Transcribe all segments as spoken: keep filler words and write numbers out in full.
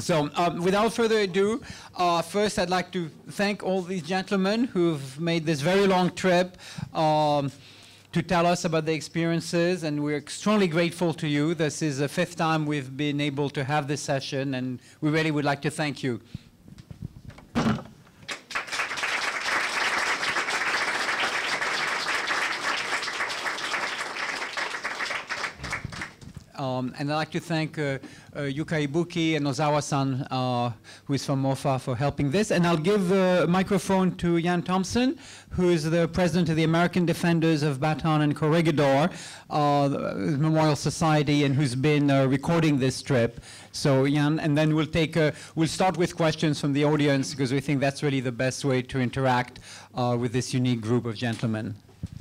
So um, without further ado, uh, first I'd like to thank all these gentlemen who've made this very long trip um, to tell us about their experiences, and we're extremely grateful to you. This is the fifth time we've been able to have this session, and we really would like to thank you. Um, and I'd like to thank uh, uh, Yuka Ibuki and Ozawa-san, uh, who is from MOFA, for helping this. And I'll give the uh, microphone to Jan Thompson, who is the president of the American Defenders of Baton and Corregidor, uh, the Memorial Society, and who's been uh, recording this trip. So Jan, and then we'll take, a, we'll start with questions from the audience, because we think that's really the best way to interact uh, with this unique group of gentlemen.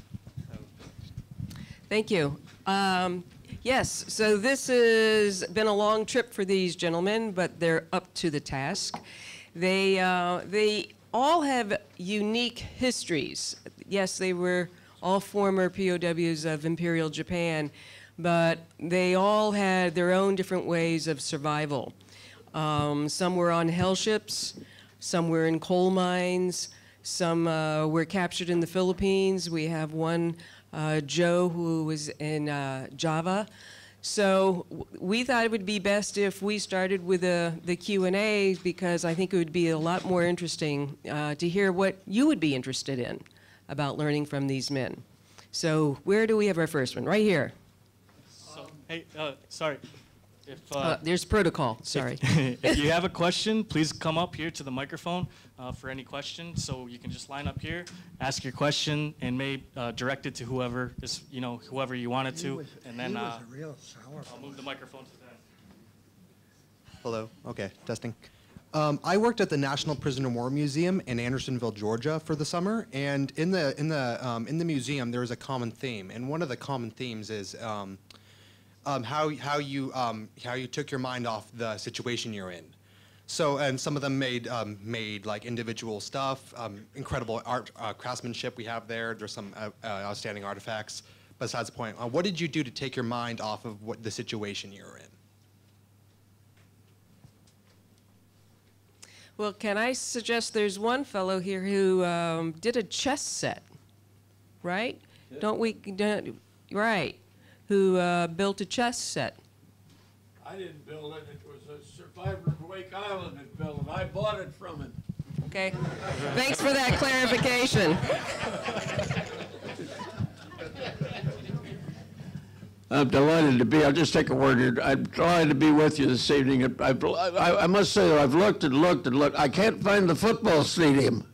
Thank you. Um, Yes, so this has been a long trip for these gentlemen, but they're up to the task. They, uh, they all have unique histories. Yes, they were all former P O Ws of Imperial Japan, but they all had their own different ways of survival. Um, some were on hell ships, some were in coal mines, some uh, were captured in the Philippines. We have one Uh, Joe, who was in uh, Java. So we thought it would be best if we started with uh, the Q and A, because I think it would be a lot more interesting uh, to hear what you would be interested in about learning from these men. So where do we have our first one? Right here. So, hey, uh, sorry. If, uh, uh, there's protocol, sorry. If, if you have a question, please come up here to the microphone uh, for any question. So you can just line up here, ask your question, and may uh, direct it to whoever is, you know, whoever you want it to. Was, and then uh, I'll move the microphone to them. Hello. Okay. Testing. Um, I worked at the National Prisoner of War Museum in Andersonville, Georgia, for the summer, and in the in the um, in the museum there is a common theme, and one of the common themes is. Um, Um, how how you um, how you took your mind off the situation you're in. So and some of them made um, made like individual stuff, um, incredible art uh, craftsmanship we have there. There's some uh, uh, outstanding artifacts. Besides the point, uh, what did you do to take your mind off of what the situation you're in? Well, can I suggest there's one fellow here who um, did a chess set, right? Yeah. Don't we? Don't, right. Who uh, built a chess set. I didn't build it. It was a survivor of Wake Island that built it. I bought it from him. Okay. Thanks for that clarification. I'm delighted to be. I'll just take a word here. I'm delighted to be with you this evening. I, I, I must say that I've looked and looked and looked. I can't find the football stadium.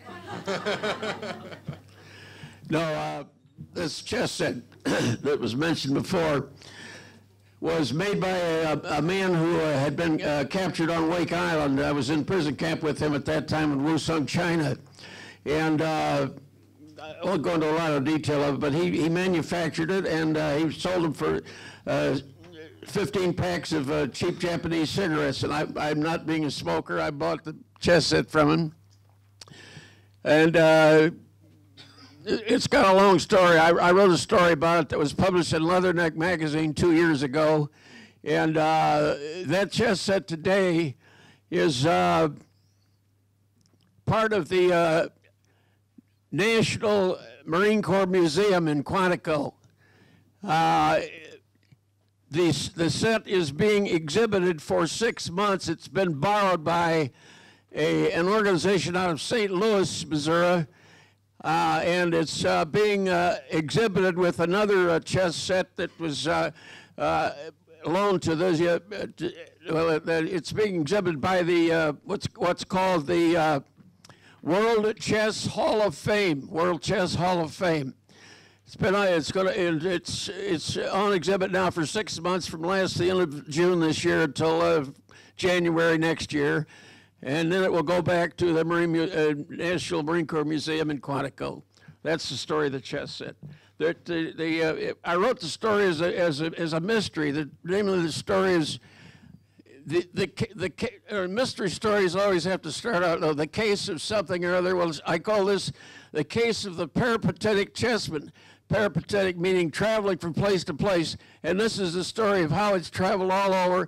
No, uh, this chess set that was mentioned before was made by a, a man who uh, had been uh, captured on Wake Island. I was in prison camp with him at that time in Wusong, China. And uh, I won't go into a lot of detail of it, but he, he manufactured it, and uh, he sold them for uh, fifteen packs of uh, cheap Japanese cigarettes. And I, I'm not being a smoker. I bought the chess set from him. And uh, it's got a long story. I, I wrote a story about it that was published in Leatherneck magazine two years ago. And uh, that chess set today is uh, part of the uh, National Marine Corps Museum in Quantico. Uh, the, the set is being exhibited for six months. It's been borrowed by a, an organization out of Saint Louis, Missouri. Uh, and it's uh, being uh, exhibited with another uh, chess set that was uh, uh, loaned to those. Uh, to, well, it's being exhibited by the uh, what's what's called the uh, World Chess Hall of Fame. World Chess Hall of Fame. It's been it's going to it's it's on exhibit now for six months from last the end of June this year until uh, January next year. And then it will go back to the Marine, uh, National Marine Corps Museum in Quantico. That's the story of the chess set. The, the, the, uh, it, I wrote the story as a, as, a, as a mystery. The name of the story is, the, the, the, the uh, mystery stories always have to start out, no, the case of something or other. Well, I call this the case of the peripatetic chessman. Peripatetic meaning traveling from place to place. And this is the story of how it's traveled all over.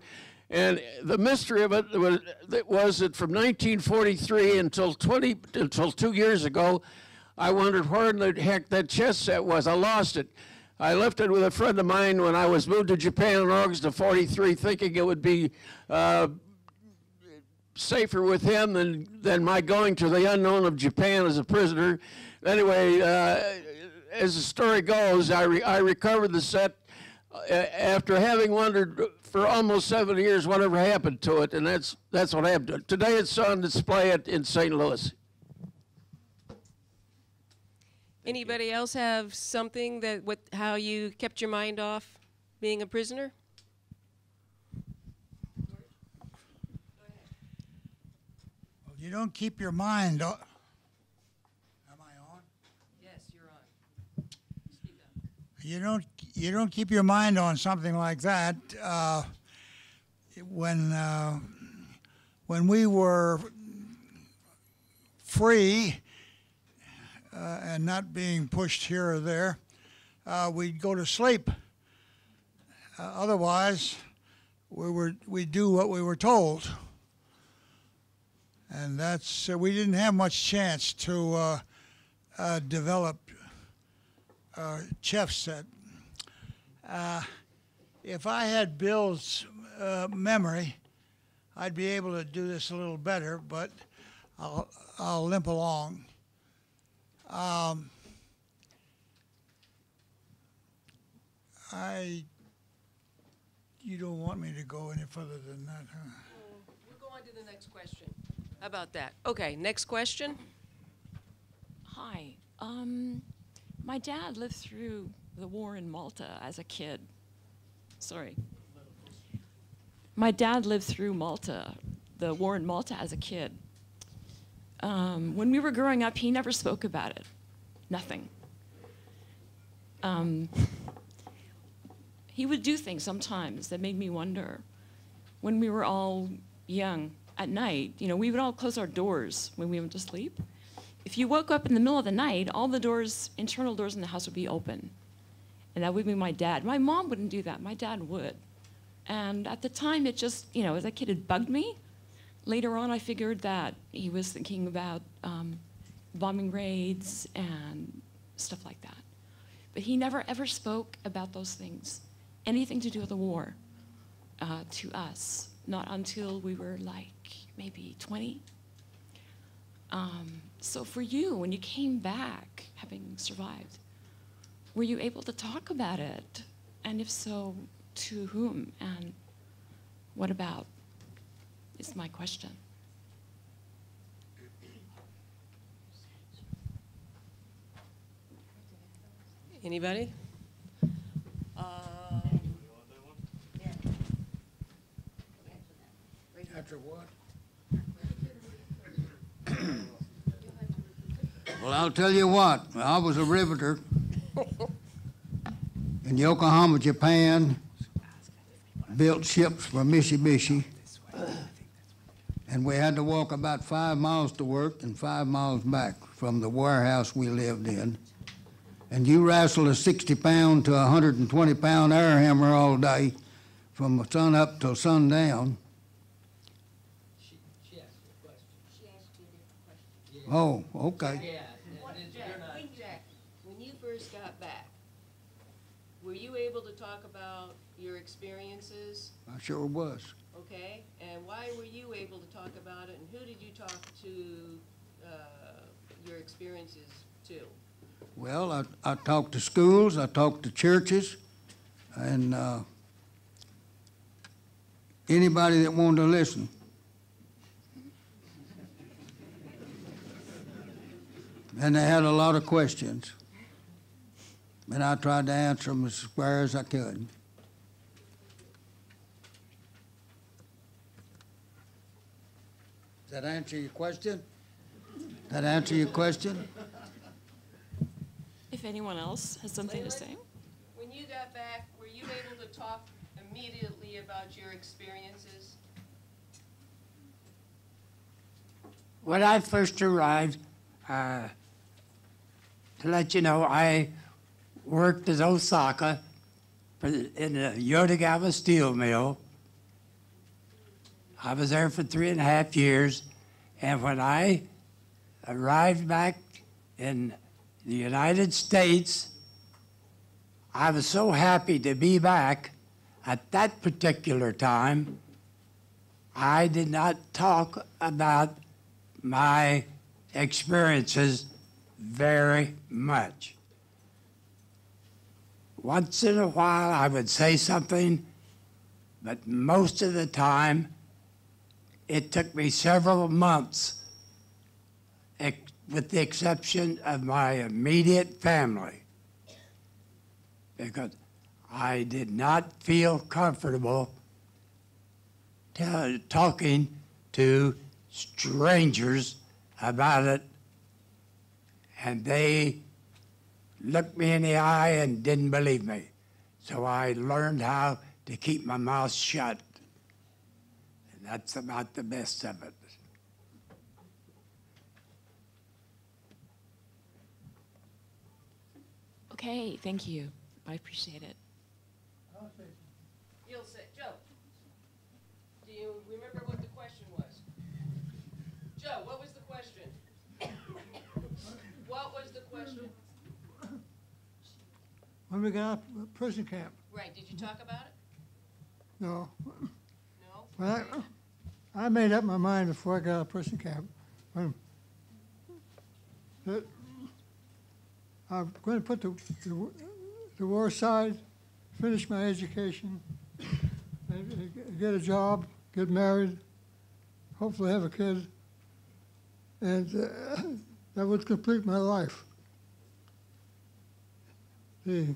And the mystery of it was, was that from nineteen forty-three until twenty until two years ago, I wondered where in the heck that chess set was. I lost it. I left it with a friend of mine when I was moved to Japan in August of forty-three, thinking it would be uh, safer with him than, than my going to the unknown of Japan as a prisoner. Anyway, uh, as the story goes, I, re I recovered the set uh, after having wondered for almost seven years whatever happened to it, and that's, that's what happened to it. Today it's on display at, in Saint Louis. Anybody else have something that, what, how you kept your mind off being a prisoner? Well, you don't keep your mind on. Am I on? Yes, you're on. Speak up. You don't. You don't keep your mind on something like that. Uh, when uh, when we were free uh, and not being pushed here or there, uh, we'd go to sleep. Uh, otherwise, we were we do what we were told. And that's, uh, we didn't have much chance to uh, uh, develop uh, chef set. Uh, if I had Bill's uh, memory, I'd be able to do this a little better, but I'll, I'll limp along. Um, I, you don't want me to go any further than that, huh? We'll go on to the next question. How about that? Okay, next question. Hi. Um, my dad lived through the war in Malta as a kid. Sorry. My dad lived through Malta, the war in Malta as a kid. Um, when we were growing up, he never spoke about it. Nothing. Um, he would do things sometimes that made me wonder. When we were all young, at night, you know, we would all close our doors when we went to sleep. If you woke up in the middle of the night, all the doors, internal doors in the house would be open. And that would be my dad. My mom wouldn't do that, my dad would. And at the time, it just, you know, as a kid, it bugged me. Later on, I figured that he was thinking about um, bombing raids and stuff like that. But he never ever spoke about those things, anything to do with the war, uh, to us. Not until we were like maybe twenty. Um, so for you, when you came back, having survived, were you able to talk about it? And if so, to whom? And what about? Is my question. Anybody? After what? Well, I'll tell you what, I was a riveter in Yokohama, Japan, built ships for Mitsubishi, and we had to walk about five miles to work and five miles back from the warehouse we lived in. And you wrestle a sixty pound to a one hundred twenty pound air hammer all day from sun up till sundown. Oh, okay. What, Jack, Jack, when you first got back, were you able to talk about your experiences? I sure was. Okay, and why were you able to talk about it, and who did you talk to uh, your experiences to? Well, I, I talked to schools, I talked to churches, and uh, anybody that wanted to listen. And they had a lot of questions. And I tried to answer them as square as I could. Does that answer your question? That answer your question? If anyone else has something to say. When you got back, were you able to talk immediately about your experiences? When I first arrived, uh, to let you know, I worked at Osaka for the, in the Yodogawa steel mill, I was there for three and a half years, and when I arrived back in the United States, I was so happy to be back. At that particular time, I did not talk about my experiences very much. Once in a while, I would say something, but most of the time, it took me several months, ex- with the exception of my immediate family, because I did not feel comfortable t- talking to strangers about it, and they looked me in the eye and didn't believe me. So I learned how to keep my mouth shut. And that's about the best of it. Okay, thank you. I appreciate it. You'll say, Joe, do you remember what the question was? Joe, what was the question? What was the question? When we got out of prison camp, Right, did you talk about it? no. No? When I, I made up my mind before I got out of prison camp, when, that I'm going to put the, the, the war aside, finish my education, and get a job, get married, hopefully have a kid, and uh, that would complete my life. The,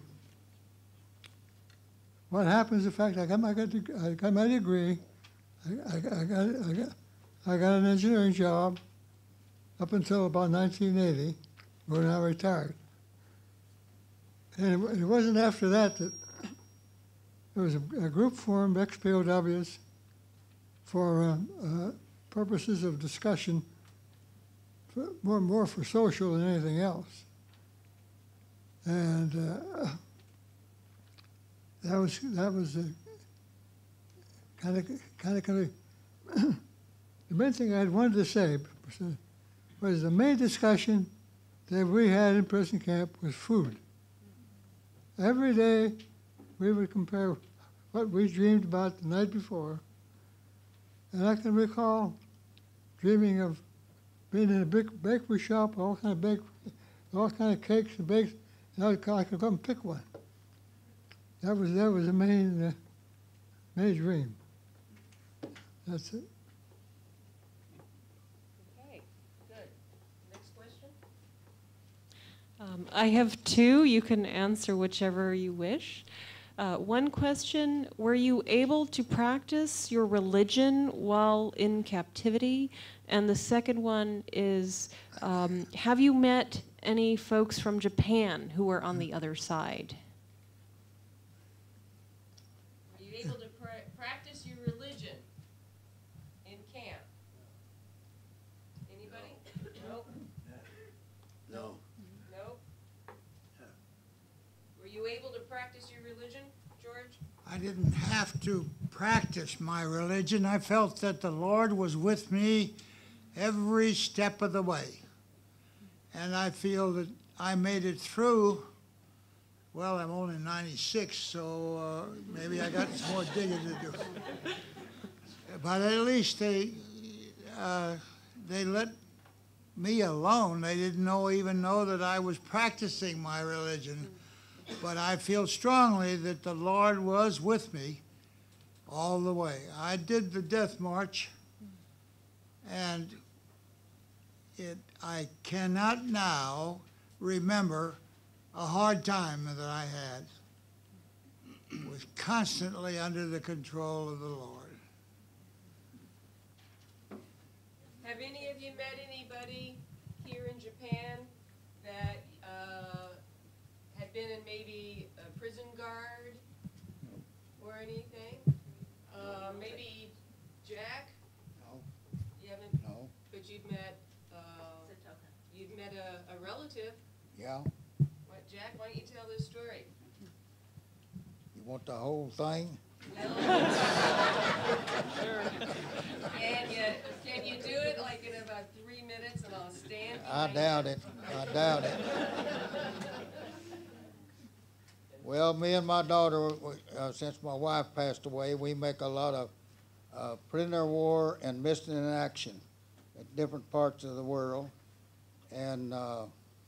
what happens, in fact, I got my, I got my degree, I, I, I, got, I, got, I got an engineering job up until about nineteen eighty, when I retired. And it, it wasn't after that that there was a, a group formed, ex P O Ws, for uh, uh, purposes of discussion, for, more and more for social than anything else. And uh, that was that was kind of kind of kind of the main thing I wanted to say was the main discussion that we had in prison camp was food. Every day we would compare what we dreamed about the night before, and I can recall dreaming of being in a big bakery shop, all kind of bake, all kind of cakes and bakes. And I could, I could go and pick one. That was that was the main uh, main dream. That's it. Okay, good. Next question? Um, I have two. You can answer whichever you wish. Uh, one question, were you able to practice your religion while in captivity? And the second one is, um, have you met any folks from Japan who were on the other side? Were you able to pra practice your religion in camp? Anybody? Nope. No. Nope. Were you able to practice your religion, George? I didn't have to practice my religion. I felt that the Lord was with me every step of the way. And I feel that I made it through. Well, I'm only ninety-six, so uh, maybe I got some more digging to do. But at least they uh, they let me alone. They didn't know even know that I was practicing my religion. But I feel strongly that the Lord was with me all the way. I did the death march, and it, I cannot now remember a hard time that I had. It was constantly under the control of the Lord. Have any of you met anybody here in Japan that uh, had been in maybe a prison guard or anything? Uh, maybe Jack? No. You haven't? No. But you've met, uh, you've met a, a relative. Yeah. What, Jack, why don't you tell this story? You want the whole thing? Can you, can you do it like in about three minutes and I'll stand I behind doubt you? it. I doubt it. Well, me and my daughter, uh, since my wife passed away, we make a lot of uh, prisoner of war and missing in action at different parts of the world. And uh,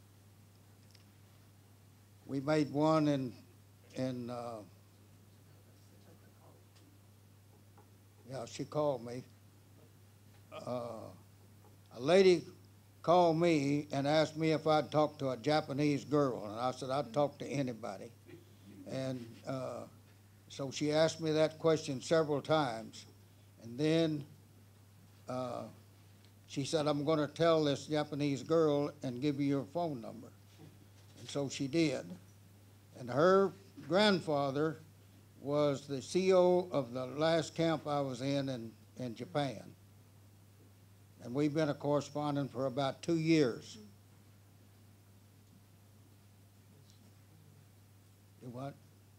we made one in, in uh, yeah, she called me. Uh, a lady called me and asked me if I'd talk to a Japanese girl, and I said I'd talk to anybody. And uh, so she asked me that question several times, and then uh, she said, I'm going to tell this Japanese girl and give you your phone number. And so she did. And her grandfather was the C E O of the last camp I was in in, in Japan. And we've been a correspondent for about two years. Do what?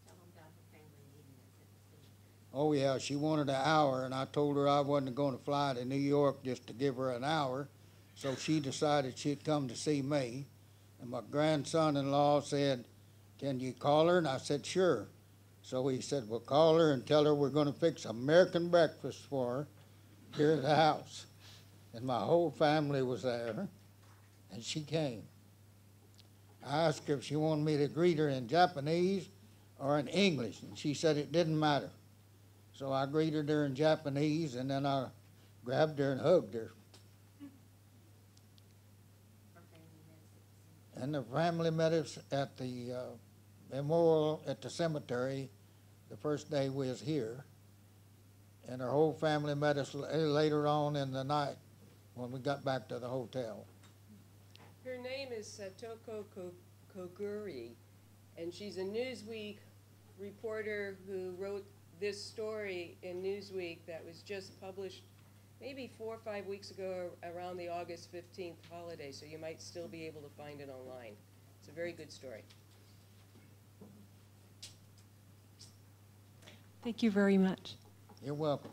Oh yeah, she wanted an hour, and I told her I wasn't going to fly to New York just to give her an hour. So she decided she'd come to see me. And my grandson-in-law said, can you call her? And I said, sure. So he said, well, call her and tell her we're going to fix American breakfast for her here at the house. And my whole family was there, and she came. I asked her if she wanted me to greet her in Japanese or in English, and she said it didn't matter. So I greeted her in Japanese, and then I grabbed her and hugged her. And the family met us at the uh, memorial at the cemetery the first day we was here. And her whole family met us later on in the night when we got back to the hotel. Her name is Satoko Koguri, and she's a Newsweek reporter who wrote this story in Newsweek that was just published maybe four or five weeks ago around the August fifteenth holiday, so you might still be able to find it online. It's a very good story. Thank you very much. You're welcome.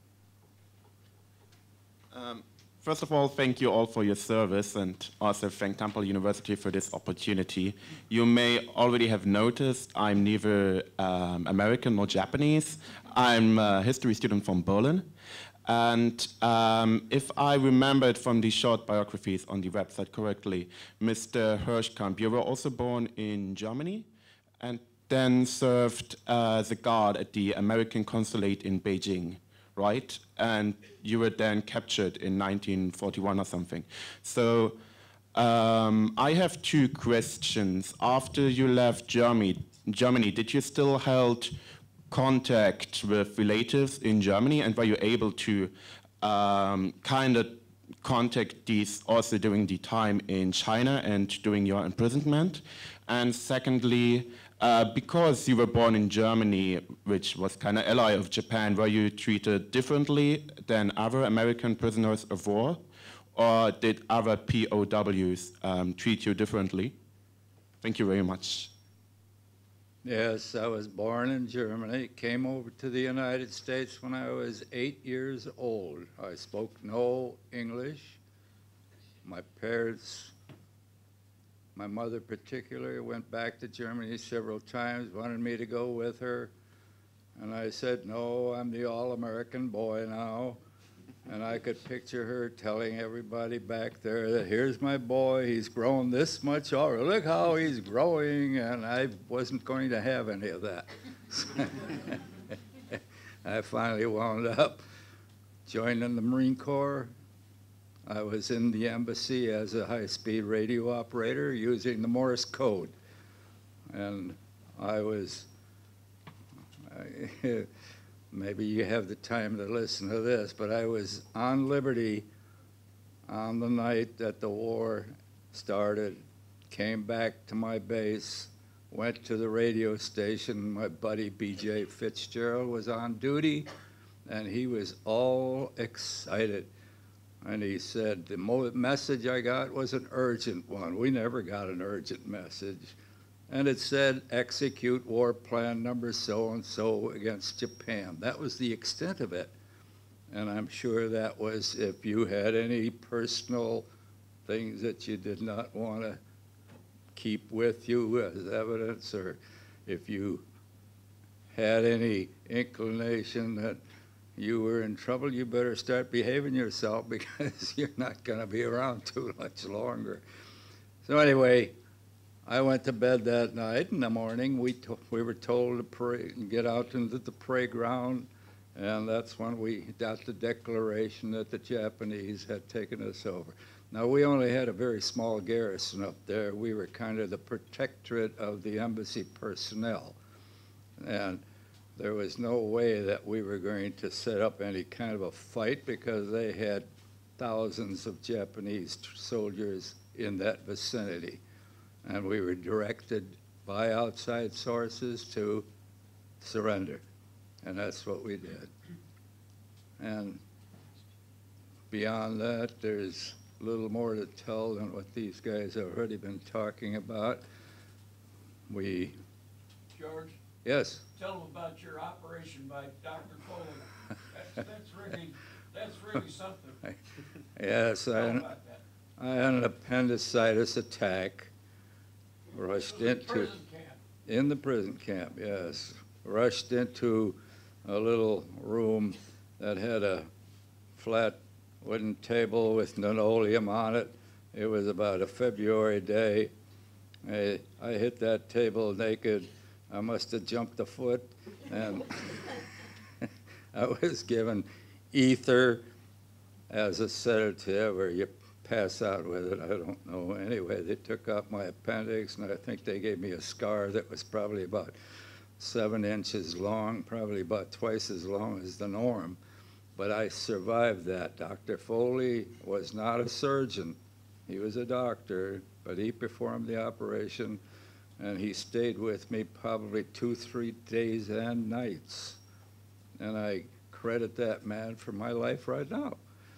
Um, first of all, thank you all for your service, and also thank Temple University for this opportunity. You may already have noticed I'm neither um, American nor Japanese. I'm a history student from Berlin. And um, if I remembered from the short biographies on the website correctly, Mister Hirschkamp, you were also born in Germany and then served uh, as a guard at the American consulate in Beijing, right? And you were then captured in nineteen forty-one or something. So um, I have two questions. After you left Germany, Germany, did you still hold contact with relatives in Germany, and were you able to um, kind of contact these also during the time in China and during your imprisonment? And secondly, uh, because you were born in Germany, which was kind of ally of Japan, were you treated differently than other American prisoners of war, or did other P O Ws um, treat you differently? Thank you very much. Yes, I was born in Germany, came over to the United States when I was eight years old. I spoke no English. My parents, my mother particularly, went back to Germany several times, wanted me to go with her. And I said, no, I'm the all-American boy now. And I could picture her telling everybody back there that here's my boy, he's grown this much already, look how he's growing, and I wasn't going to have any of that. I finally wound up joining the Marine Corps. I was in the embassy as a high-speed radio operator using the Morse code. And I was, I, maybe you have the time to listen to this, but I was on liberty on the night that the war started, came back to my base, went to the radio station. My buddy B J Fitzgerald was on duty, and he was all excited. And he said, the mo message I got was an urgent one. We never got an urgent message. and it said, execute war plan number so-and-so against Japan. That was the extent of it. And I'm sure that was if you had any personal things that you did not want to keep with you as evidence, or if you had any inclination that you were in trouble, you better start behaving yourself because you're not going to be around too much longer. So anyway, I went to bed that night. In the morning, we, to we were told to pray and get out into the playground, and that's when we got the declaration that the Japanese had taken us over. Now, we only had a very small garrison up there. We were kind of the protectorate of the embassy personnel. And there was no way that we were going to set up any kind of a fight because they had thousands of Japanese soldiers in that vicinity. And we were directed by outside sources to surrender. And that's what we did. And beyond that, there's a little more to tell than what these guys have already been talking about. We... George? Yes? Tell them about your operation by Doctor Foley. That's, that's really, that's really something. Yes, I had, I had an appendicitis attack. Rushed into... Prison camp. In the prison camp, yes. Rushed into a little room that had a flat wooden table with linoleum on it. It was about a February day. I, I hit that table naked. I must have jumped a foot, and I was given ether as a sedative, or you pass out with it, I don't know. Anyway, they took out my appendix, and I think they gave me a scar that was probably about seven inches long, probably about twice as long as the norm. But I survived that. Doctor Foley was not a surgeon. He was a doctor, but he performed the operation, and he stayed with me probably two, three days and nights. And I credit that man for my life right now.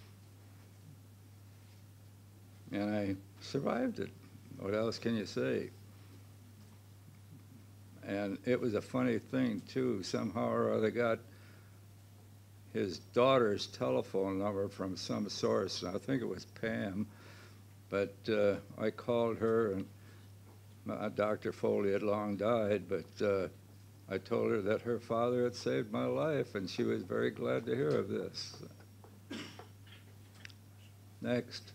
And I survived it. What else can you say? And it was a funny thing, too. Somehow or other got his daughter's telephone number from some source, and I think it was Pam, but uh, I called her, and uh, Doctor Foley had long died, but uh, I told her that her father had saved my life, and she was very glad to hear of this. Next.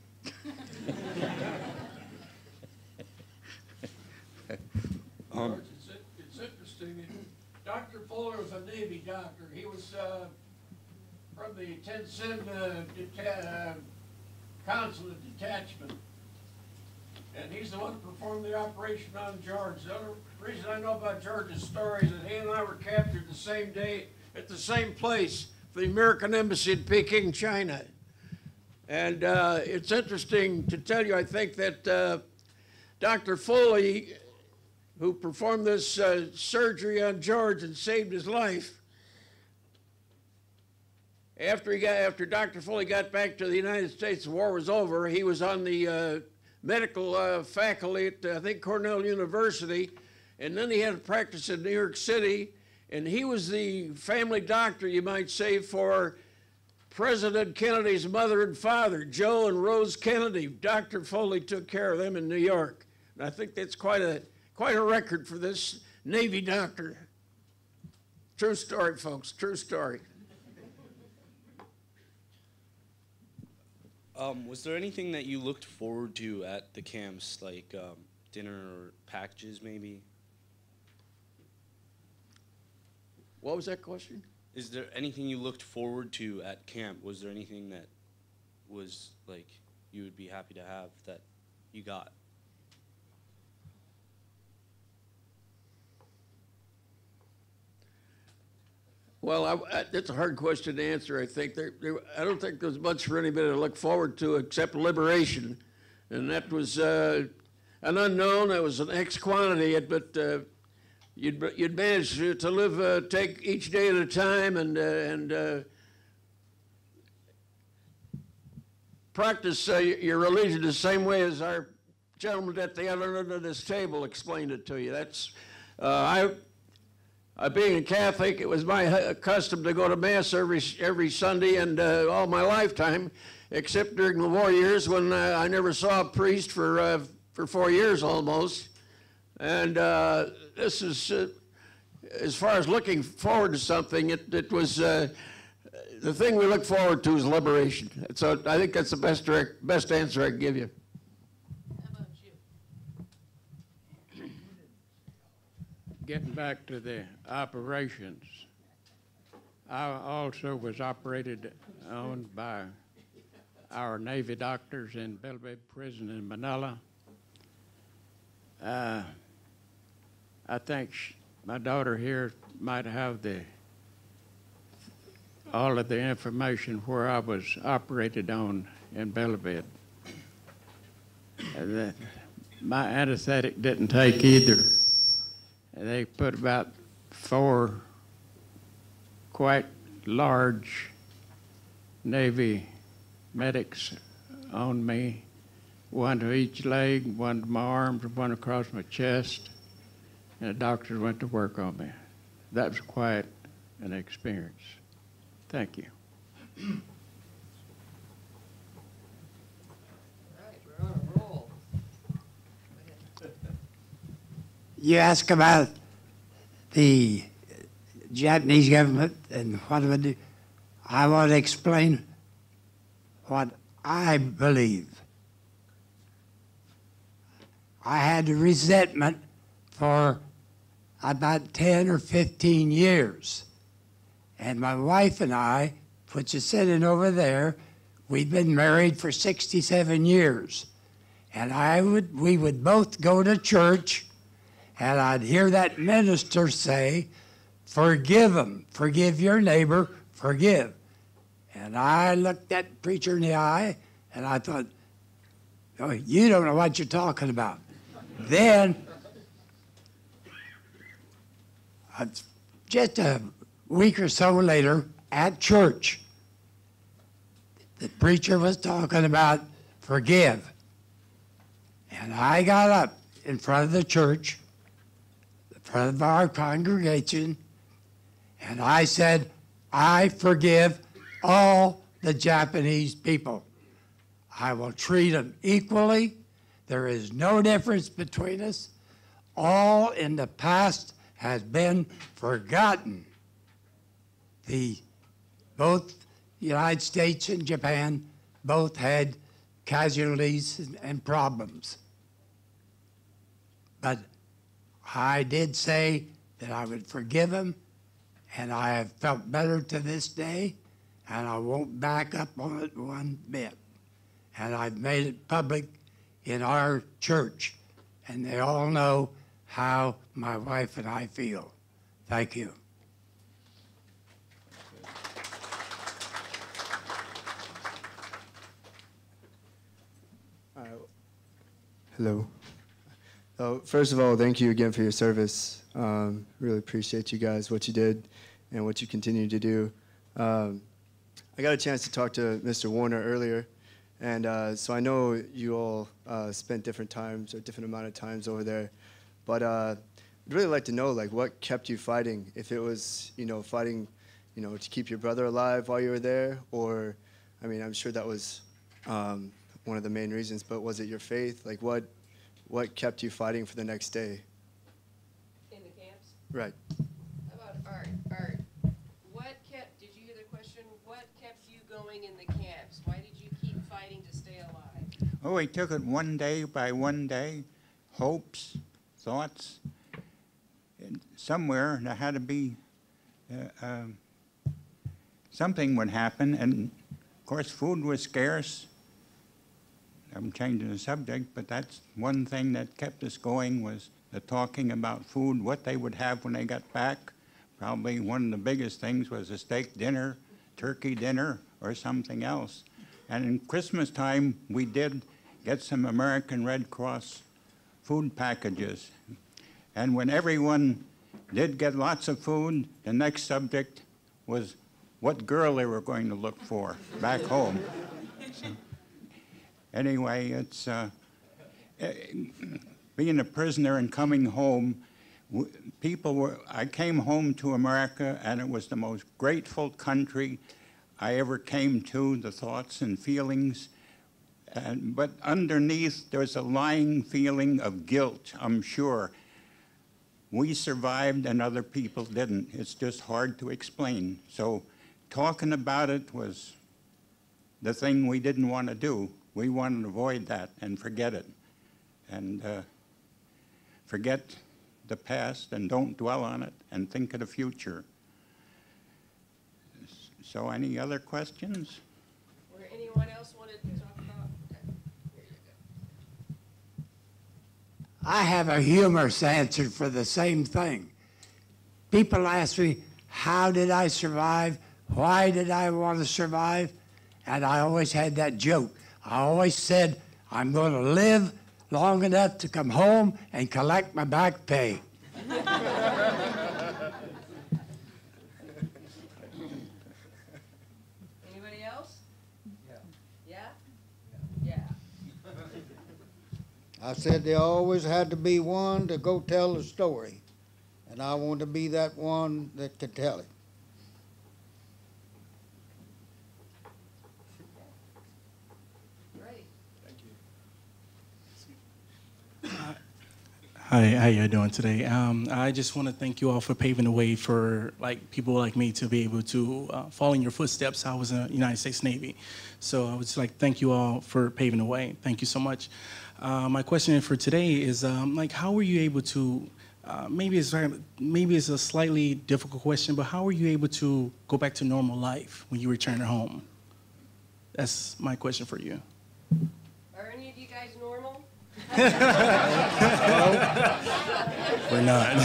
um, it's, it's interesting. Doctor Fuller was a Navy doctor. He was uh, from the ten-cent uh, deta uh, consulate detachment. And he's the one who performed the operation on George. The other reason I know about George's story is that he and I were captured the same day at the same place for the American Embassy in Peking, China. And uh, it's interesting to tell you, I think that uh, Doctor Foley, who performed this uh, surgery on George and saved his life, after he got, after Doctor Foley got back to the United States, the war was over. He was on the uh, medical uh, faculty at, uh, I think, Cornell University, and then he had to practice in New York City, and he was the family doctor, you might say, for President Kennedy's mother and father, Joe and Rose Kennedy. Doctor Foley took care of them in New York. And I think that's quite a, quite a record for this Navy doctor. True story, folks, true story. Um, was there anything that you looked forward to at the camps, like um, dinner or packages, maybe? What was that question? Is there anything you looked forward to at camp? Was there anything that was, like, you would be happy to have that you got? Well, I, I, that's a hard question to answer, I think. There, there, I don't think there's much for anybody to look forward to except liberation. And that was uh, an unknown. It was an X quantity, but uh, you'd, you'd manage to, to live, uh, take each day at a time and, uh, and uh, practice uh, your religion the same way as our gentleman at the other end of this table explained it to you. That's, uh, I, I being a Catholic, it was my custom to go to Mass every, every Sunday and uh, all my lifetime, except during the war years when uh, I never saw a priest for, uh, for four years almost. And uh, this is, uh, as far as looking forward to something, it, it was, uh, the thing we look forward to is liberation. So I think that's the best, direct, best answer I can give you. Getting back to the operations, I also was operated on by our Navy doctors in Belle Bay Prison in Manila. Uh, I think sh my daughter here might have the all of the information where I was operated on in Belle Bay. And that my anesthetic didn't take either. And they put about four quite large Navy medics on me, one to each leg, one to my arms, one across my chest, and the doctors went to work on me. That was quite an experience. Thank you. You ask about the Japanese government and what it would do. I want to explain what I believe. I had a resentment for about ten or fifteen years. And my wife and I, which is sitting over there, we'd been married for sixty-seven years. And I would, we would both go to church, and I'd hear that minister say, forgive them, forgive your neighbor, forgive. And I looked that preacher in the eye, and I thought, oh, you don't know what you're talking about. Then, uh, just a week or so later, at church, the preacher was talking about forgive. And I got up in front of the church, in front of our congregation, and I said, I forgive all the Japanese people. I will treat them equally. There is no difference between us. All in the past has been forgotten. The, both the United States and Japan both had casualties and, and problems. But I did say that I would forgive them, and I have felt better to this day, and I won't back up on it one bit. And I've made it public in our church, and they all know how my wife and I feel. Thank you. Hello. So first of all, thank you again for your service. Um, really appreciate you guys, what you did, and what you continue to do. Um, I got a chance to talk to Mister Warner earlier, and uh, so I know you all uh, spent different times or different amount of times over there, but uh, I'd really like to know, like, what kept you fighting? If it was, you know, fighting, you know, to keep your brother alive while you were there, or, I mean, I'm sure that was um, one of the main reasons, but was it your faith? Like, what, what kept you fighting for the next day? In the camps? Right. How about Art? Art, what kept, did you hear the question? What kept you going in the camps? Why did you keep fighting to stay alive? Oh, we took it one day by one day, hopes, thoughts. And somewhere there had to be, uh, um, something would happen, and of course food was scarce. I'm changing the subject, but that's one thing that kept us going, was the talking about food, what they would have when they got back. Probably one of the biggest things was a steak dinner, turkey dinner, or something else. And in Christmas time, we did get some American Red Cross food packages. And when everyone did get lots of food, the next subject was what girl they were going to look for back home. So, anyway, it's, uh, uh, being a prisoner and coming home, w people were, I came home to America and it was the most grateful country I ever came to, the thoughts and feelings. And, but underneath, there's a lying feeling of guilt, I'm sure. We survived and other people didn't. It's just hard to explain. So talking about it was the thing we didn't want to do. We wanted to avoid that and forget it. And uh, forget the past and don't dwell on it and think of the future. So any other questions? Or anyone else wanted to talk about? Okay. Here you go. I have a humorous answer for the same thing. People ask me, how did I survive? Why did I want to survive? And I always had that joke. I always said, I'm going to live long enough to come home and collect my back pay. Anybody else? Yeah. Yeah? Yeah. I said there always had to be one to go tell the story, and I wanted to be that one that could tell it. Hi, how you doing today? Um, I just want to thank you all for paving the way for like people like me to be able to uh, follow in your footsteps. I was in the United States Navy, so I would just like thank you all for paving the way. Thank you so much. Uh, my question for today is um, like, how were you able to? Uh, maybe it's maybe it's a slightly difficult question, but how were you able to go back to normal life when you returned home? That's my question for you. Are any of you guys normal? We're not.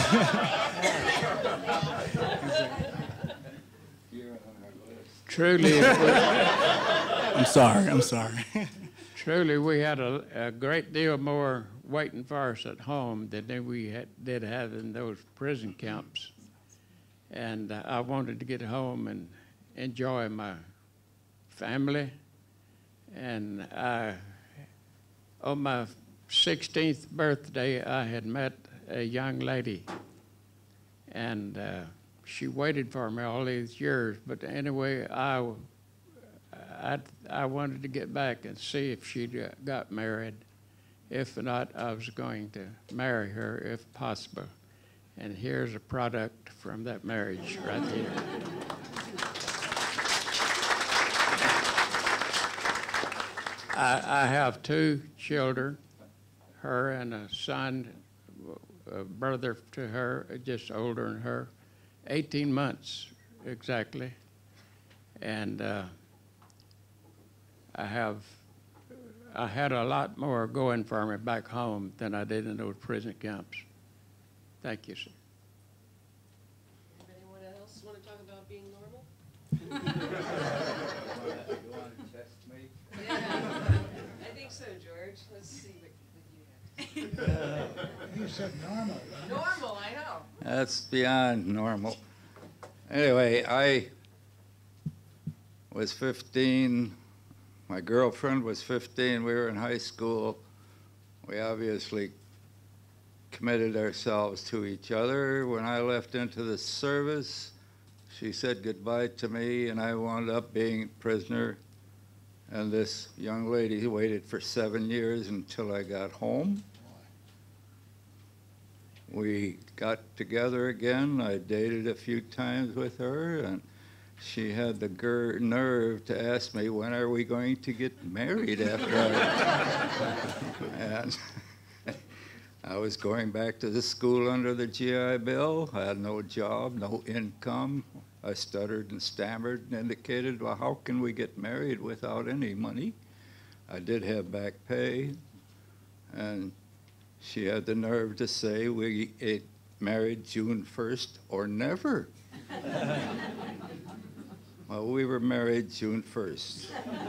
Truly, if we, I'm sorry, I'm sorry. truly, we had a, a great deal more waiting for us at home than we had, did have in those prison camps. And uh, I wanted to get home and enjoy my family. And I, on my sixteenth birthday, I had met a young lady, and uh, she waited for me all these years. But anyway, I, I, I wanted to get back and see if she got married. If not, I was going to marry her if possible. And here's a product from that marriage right here. I, I have two children, her and a son, a brother to her, just older than her, eighteen months exactly. And uh, I have, I had a lot more going for me back home than I did in those prison camps. Thank you, sir. Anyone else want to talk about being normal? You want to test me? Yeah, I think so, George. Let's see what, what you have. You said normal. Normal, I know. That's beyond normal. Anyway, I was fifteen. My girlfriend was fifteen. We were in high school. We obviously committed ourselves to each other. When I left into the service, she said goodbye to me, and I wound up being a prisoner. And this young lady waited for seven years until I got home. We got together again. I dated a few times with her, and she had the ger nerve to ask me, when are we going to get married after I... and I was going back to the school under the G I Bill. I had no job, no income. I stuttered and stammered and indicated, well, how can we get married without any money? I did have back pay, and she had the nerve to say we get married June first or never. Well, we were married June first.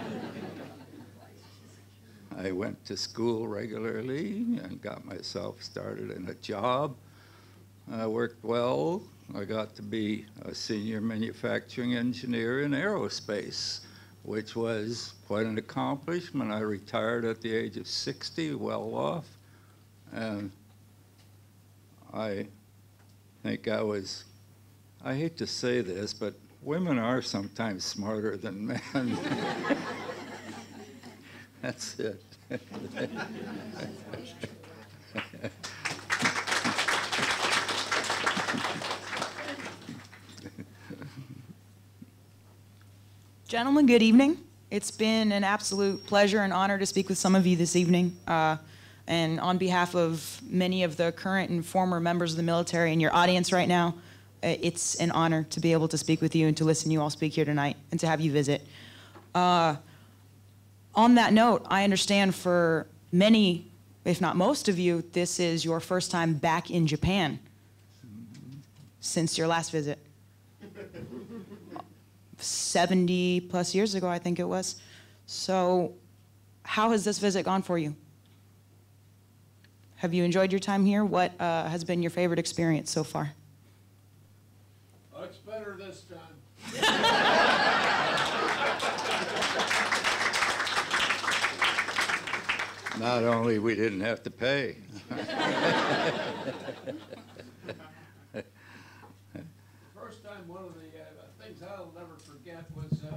I went to school regularly and got myself started in a job. I worked well. I got to be a senior manufacturing engineer in aerospace. which was quite an accomplishment. I retired at the age of sixty, well off, and I think I was, I hate to say this, but women are sometimes smarter than men. That's it. Gentlemen, good evening. It's been an absolute pleasure and honor to speak with some of you this evening. Uh, and on behalf of many of the current and former members of the military in your audience right now, uh, it's an honor to be able to speak with you and to listen to you all speak here tonight and to have you visit. Uh, on that note, I understand for many, if not most of you, this is your first time back in Japan since your last visit. seventy plus years ago, I think it was. So how has this visit gone for you? Have you enjoyed your time here? What uh, has been your favorite experience so far? Oh, it's better this time. Not only we didn't have to pay. First time, one of the uh, things I'll never forget was uh,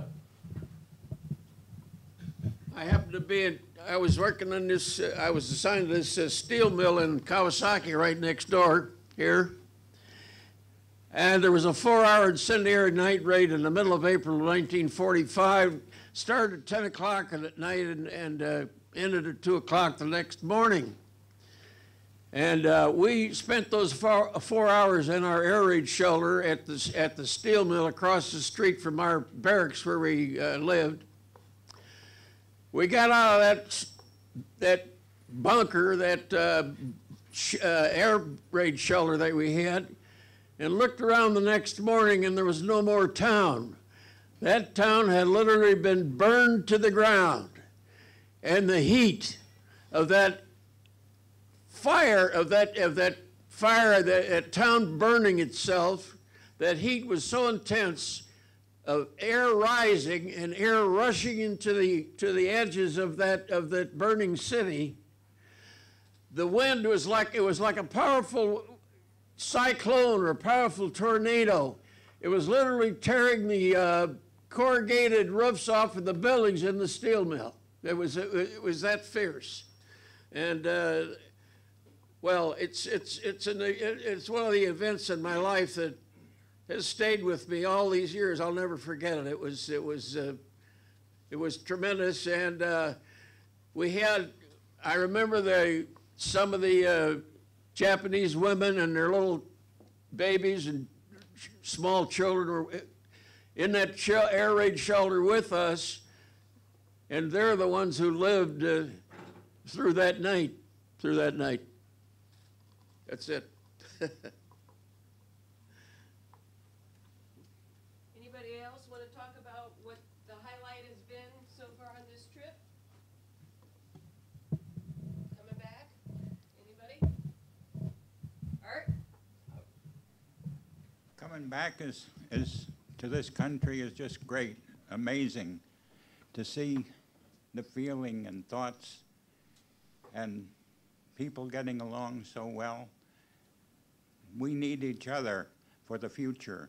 I happened to be in, I was working on this, uh, I was assigned to this uh, steel mill in Kawasaki right next door here. And there was a four-hour incendiary night raid in the middle of April of nineteen forty-five. Started at ten o'clock at night and, and uh, ended at two o'clock the next morning. And uh, we spent those four, four hours in our air raid shelter at the, at the steel mill across the street from our barracks where we uh, lived. We got out of that, that bunker, that uh, sh uh, air raid shelter that we had, and looked around the next morning and there was no more town. That town had literally been burned to the ground. And the heat of that fire, of that, of that fire, that, that town burning itself, that heat was so intense, of air rising and air rushing into the, to the edges of that, of that burning city. The wind was like, it was like a powerful cyclone or a powerful tornado. It was literally tearing the uh, corrugated roofs off of the buildings in the steel mill. It was, it, it was that fierce. And uh, well, it's, it's, it's, an, it's one of the events in my life that has stayed with me all these years. I'll never forget it. It was, it was, uh, it was tremendous. And uh, we had, I remember the, some of the uh, Japanese women and their little babies and small children were in that air raid shelter with us, and they're the ones who lived uh, through that night, through that night. That's it. Anybody else want to talk about what the highlight has been so far on this trip? Coming back? Anybody? Art? Coming back is, is to this country is just great, amazing to see the feeling and thoughts and people getting along so well. We need each other for the future.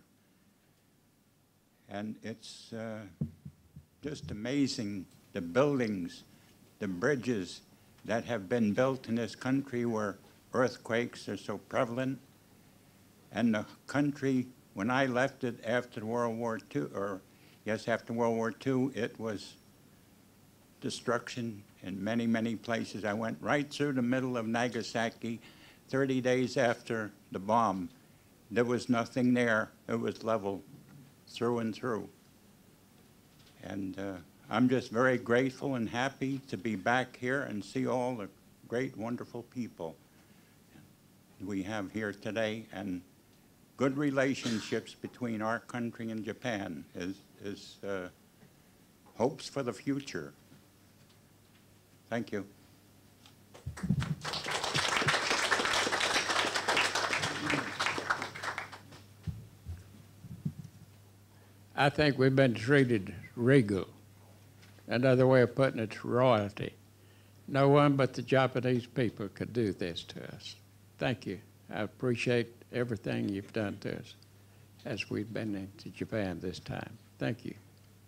And it's uh, just amazing, the buildings, the bridges that have been built in this country where earthquakes are so prevalent. And the country, when I left it after World War Two, or yes, after World War Two, it was destruction in many, many places. I went right through the middle of Nagasaki thirty days after the bomb. There was nothing there. It was level through and through. And uh, I'm just very grateful and happy to be back here and see all the great, wonderful people we have here today. And good relationships between our country and Japan is, is uh, hopes for the future. Thank you. I think we've been treated regal. Another way of putting it, royalty. No one but the Japanese people could do this to us. Thank you. I appreciate everything you've done to us as we've been into Japan this time. Thank you.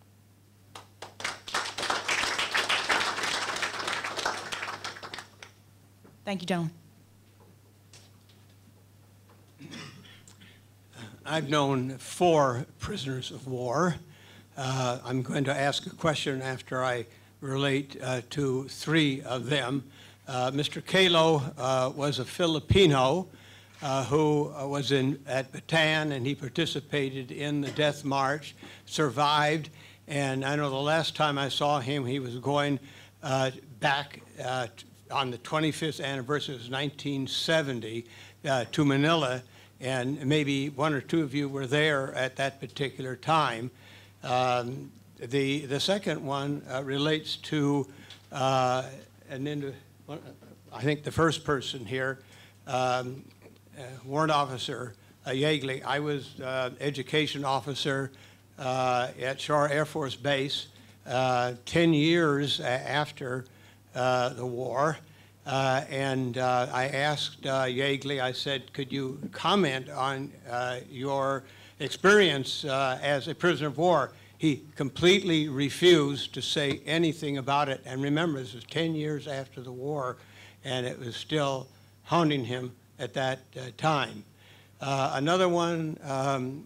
Thank you, gentlemen. I've known four prisoners of war. Uh, I'm going to ask a question after I relate uh, to three of them. Uh, Mister Kalo uh, was a Filipino uh, who uh, was in at Bataan, and he participated in the Death March, survived, and I know the last time I saw him, he was going uh, back uh, on the twenty-fifth anniversary, it was nineteen seventy, uh, to Manila, and maybe one or two of you were there at that particular time. Um, the, the second one uh, relates to uh, an into, I think the first person here, um, uh, Warrant Officer uh, Yeagley. I was uh, education officer uh, at Shore Air Force Base uh, ten years after uh, the war. Uh, and uh, I asked uh, Yeagley, I said, could you comment on uh, your experience uh, as a prisoner of war? He completely refused to say anything about it. And remember, this was ten years after the war, and it was still haunting him at that uh, time. Uh, another one, um,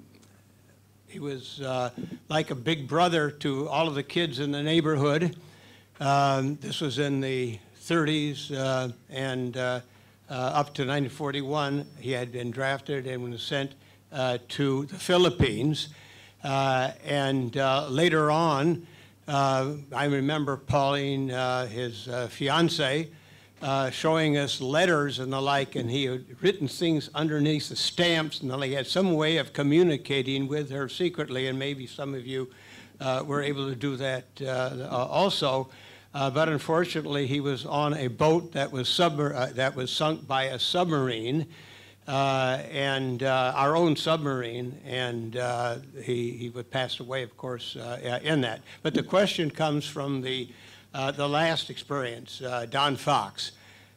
he was uh, like a big brother to all of the kids in the neighborhood. Um, this was in the thirties uh, and uh, uh, up to nineteen forty-one. He had been drafted and was sent uh, to the Philippines. Uh, and uh, later on, uh, I remember Pauline, uh, his uh, fiance, uh, showing us letters and the like, and he had written things underneath the stamps, and he had some way of communicating with her secretly, and maybe some of you uh, were able to do that uh, also. Uh, but unfortunately, he was on a boat that was, submer uh, that was sunk by a submarine, uh, and uh, our own submarine, and uh, he, he would pass away, of course, uh, in that. But the question comes from the, uh, the last experience, uh, Don Fox.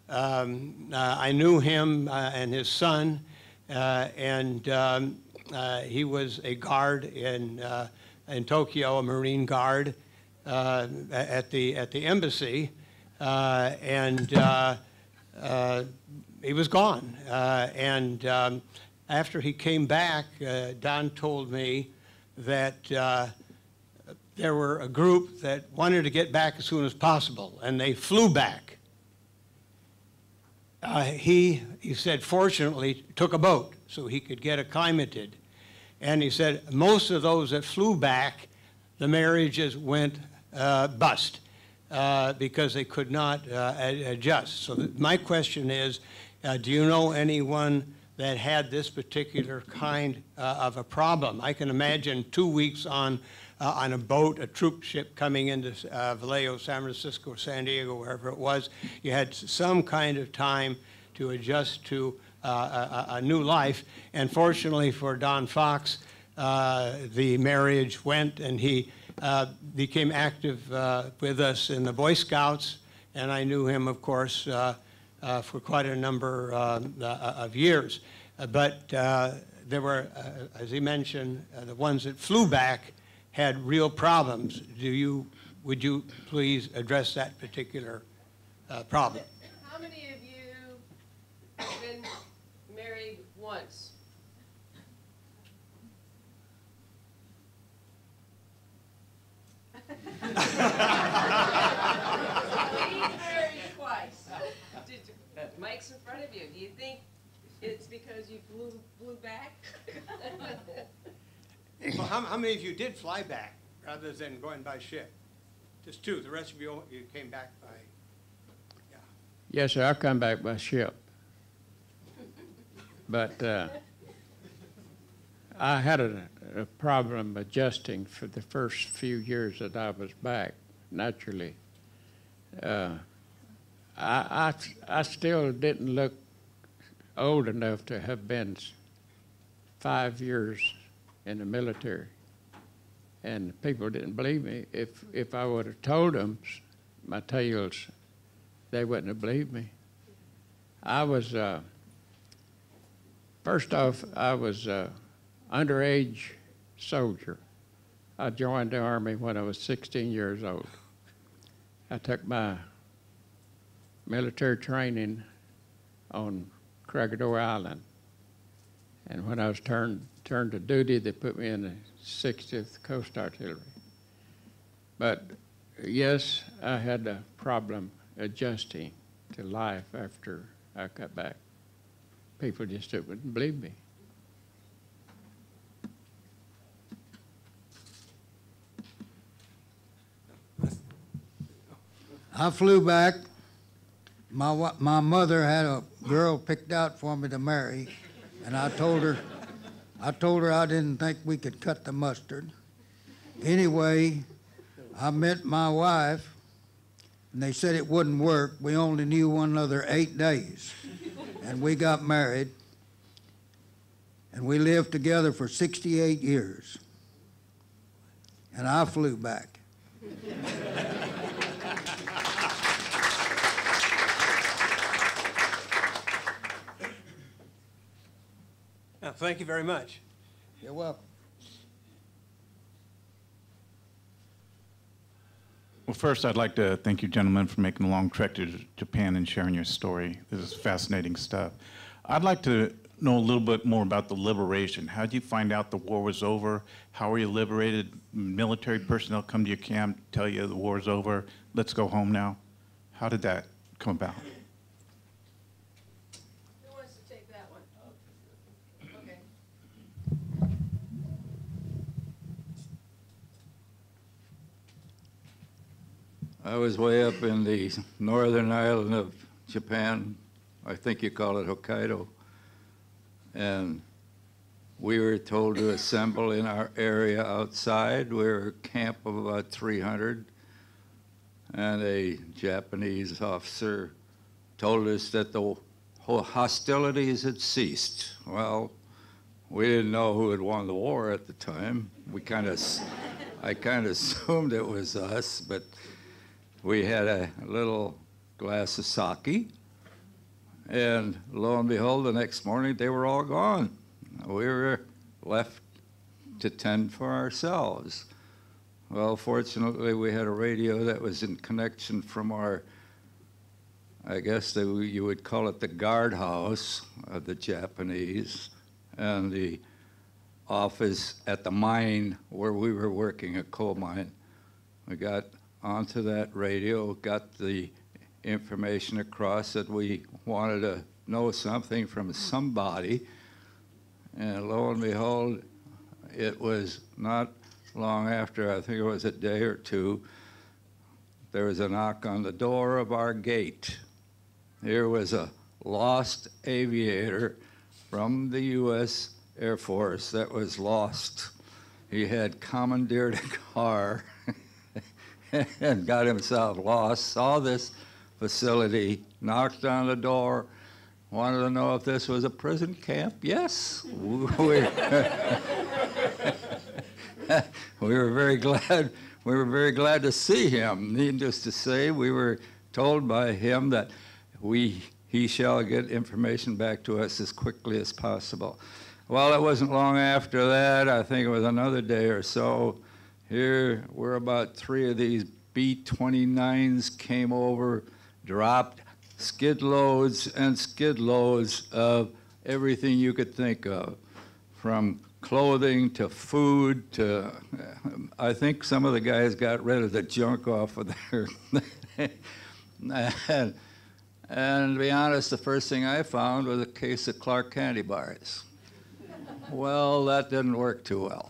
Um, uh, I knew him uh, and his son, uh, and um, uh, he was a guard in, uh, in Tokyo, a Marine guard. Uh, at the at the embassy, uh, and uh, uh, he was gone. Uh, and um, after he came back, uh, Don told me that uh, there were a group that wanted to get back as soon as possible, and they flew back. Uh, he he said, fortunately, took a boat so he could get acclimated, and he said most of those that flew back, the marriages went Uh, bust uh, because they could not uh, adjust. So th my question is, uh, do you know anyone that had this particular kind uh, of a problem? I can imagine two weeks on uh, on a boat, a troop ship coming into uh, Vallejo, San Francisco, or San Diego, wherever it was. You had some kind of time to adjust to uh, a, a new life. And fortunately for Don Fox, uh, the marriage went, and he Uh, became active uh, with us in the Boy Scouts, and I knew him, of course, uh, uh, for quite a number uh, uh, of years. Uh, but uh, there were, uh, as he mentioned, uh, the ones that flew back had real problems. Do you, would you please address that particular uh, problem? How many of you have been married once? Twice. Mike's in front of you. Do you think it's because you flew, flew back? Well, how, how many of you did fly back rather than going by ship? Just two. The rest of you, you came back by, yeah. Yes, sir, I come back by ship. But uh, I had a, a problem adjusting for the first few years that I was back, naturally. Uh, I, I, I still didn't look old enough to have been five years in the military. and people didn't believe me. If, if I would have told them my tales, they wouldn't have believed me. I was, uh, first off, I was an underage soldier. I joined the Army when I was sixteen years old. I took my military training on Corregidor Island. And when I was turned, turned to duty, they put me in the sixtieth Coast Artillery. But yes, I had a problem adjusting to life after I got back. People just wouldn't believe me. I flew back. My, wa- my mother had a girl picked out for me to marry, and I told her, I told her I didn't think we could cut the mustard. Anyway, I met my wife, and they said it wouldn't work. We only knew one another eight days, and we got married, and we lived together for sixty-eight years, and I flew back. Now, thank you very much. You're welcome. Well, first, I'd like to thank you, gentlemen, for making a long trek to Japan and sharing your story. This is fascinating stuff. I'd like to know a little bit more about the liberation. How did you find out the war was over? How were you liberated? Military personnel come to your camp, tell you the war's over, let's go home now. How did that come about? Who wants to take that one? Okay. I was way up in the northern island of Japan. I think you call it Hokkaido. And we were told to assemble in our area outside. We were a camp of about three hundred. And a Japanese officer told us that the whole hostilities had ceased. Well, we didn't know who had won the war at the time. We kind of, I kind of assumed it was us, but we had a little glass of sake, and lo and behold, the next morning they were all gone. We were left to tend for ourselves. Well, fortunately, we had a radio that was in connection from our, I guess they, you would call it the guardhouse of the Japanese, and the office at the mine where we were working, a coal mine. We got onto that radio, got the information across that we wanted to know something from somebody, and lo and behold, it was not long after, I think it was a day or two, there was a knock on the door of our gate. Here was a lost aviator from the U S Air Force that was lost. He had commandeered a car and got himself lost, saw this facility, knocked on the door, wanted to know if this was a prison camp. Yes. we, we were very glad. We were very glad to see him. Needless to say, we were told by him that we he shall get information back to us as quickly as possible. Well, it wasn't long after that. I think it was another day or so. Here were about three of these B twenty-nines came over, dropped skid loads and skid loads of everything you could think of, from clothing to food to, I think some of the guys got rid of the junk off of there. and, and to be honest, the first thing I found was a case of Clark candy bars. Well, that didn't work too well.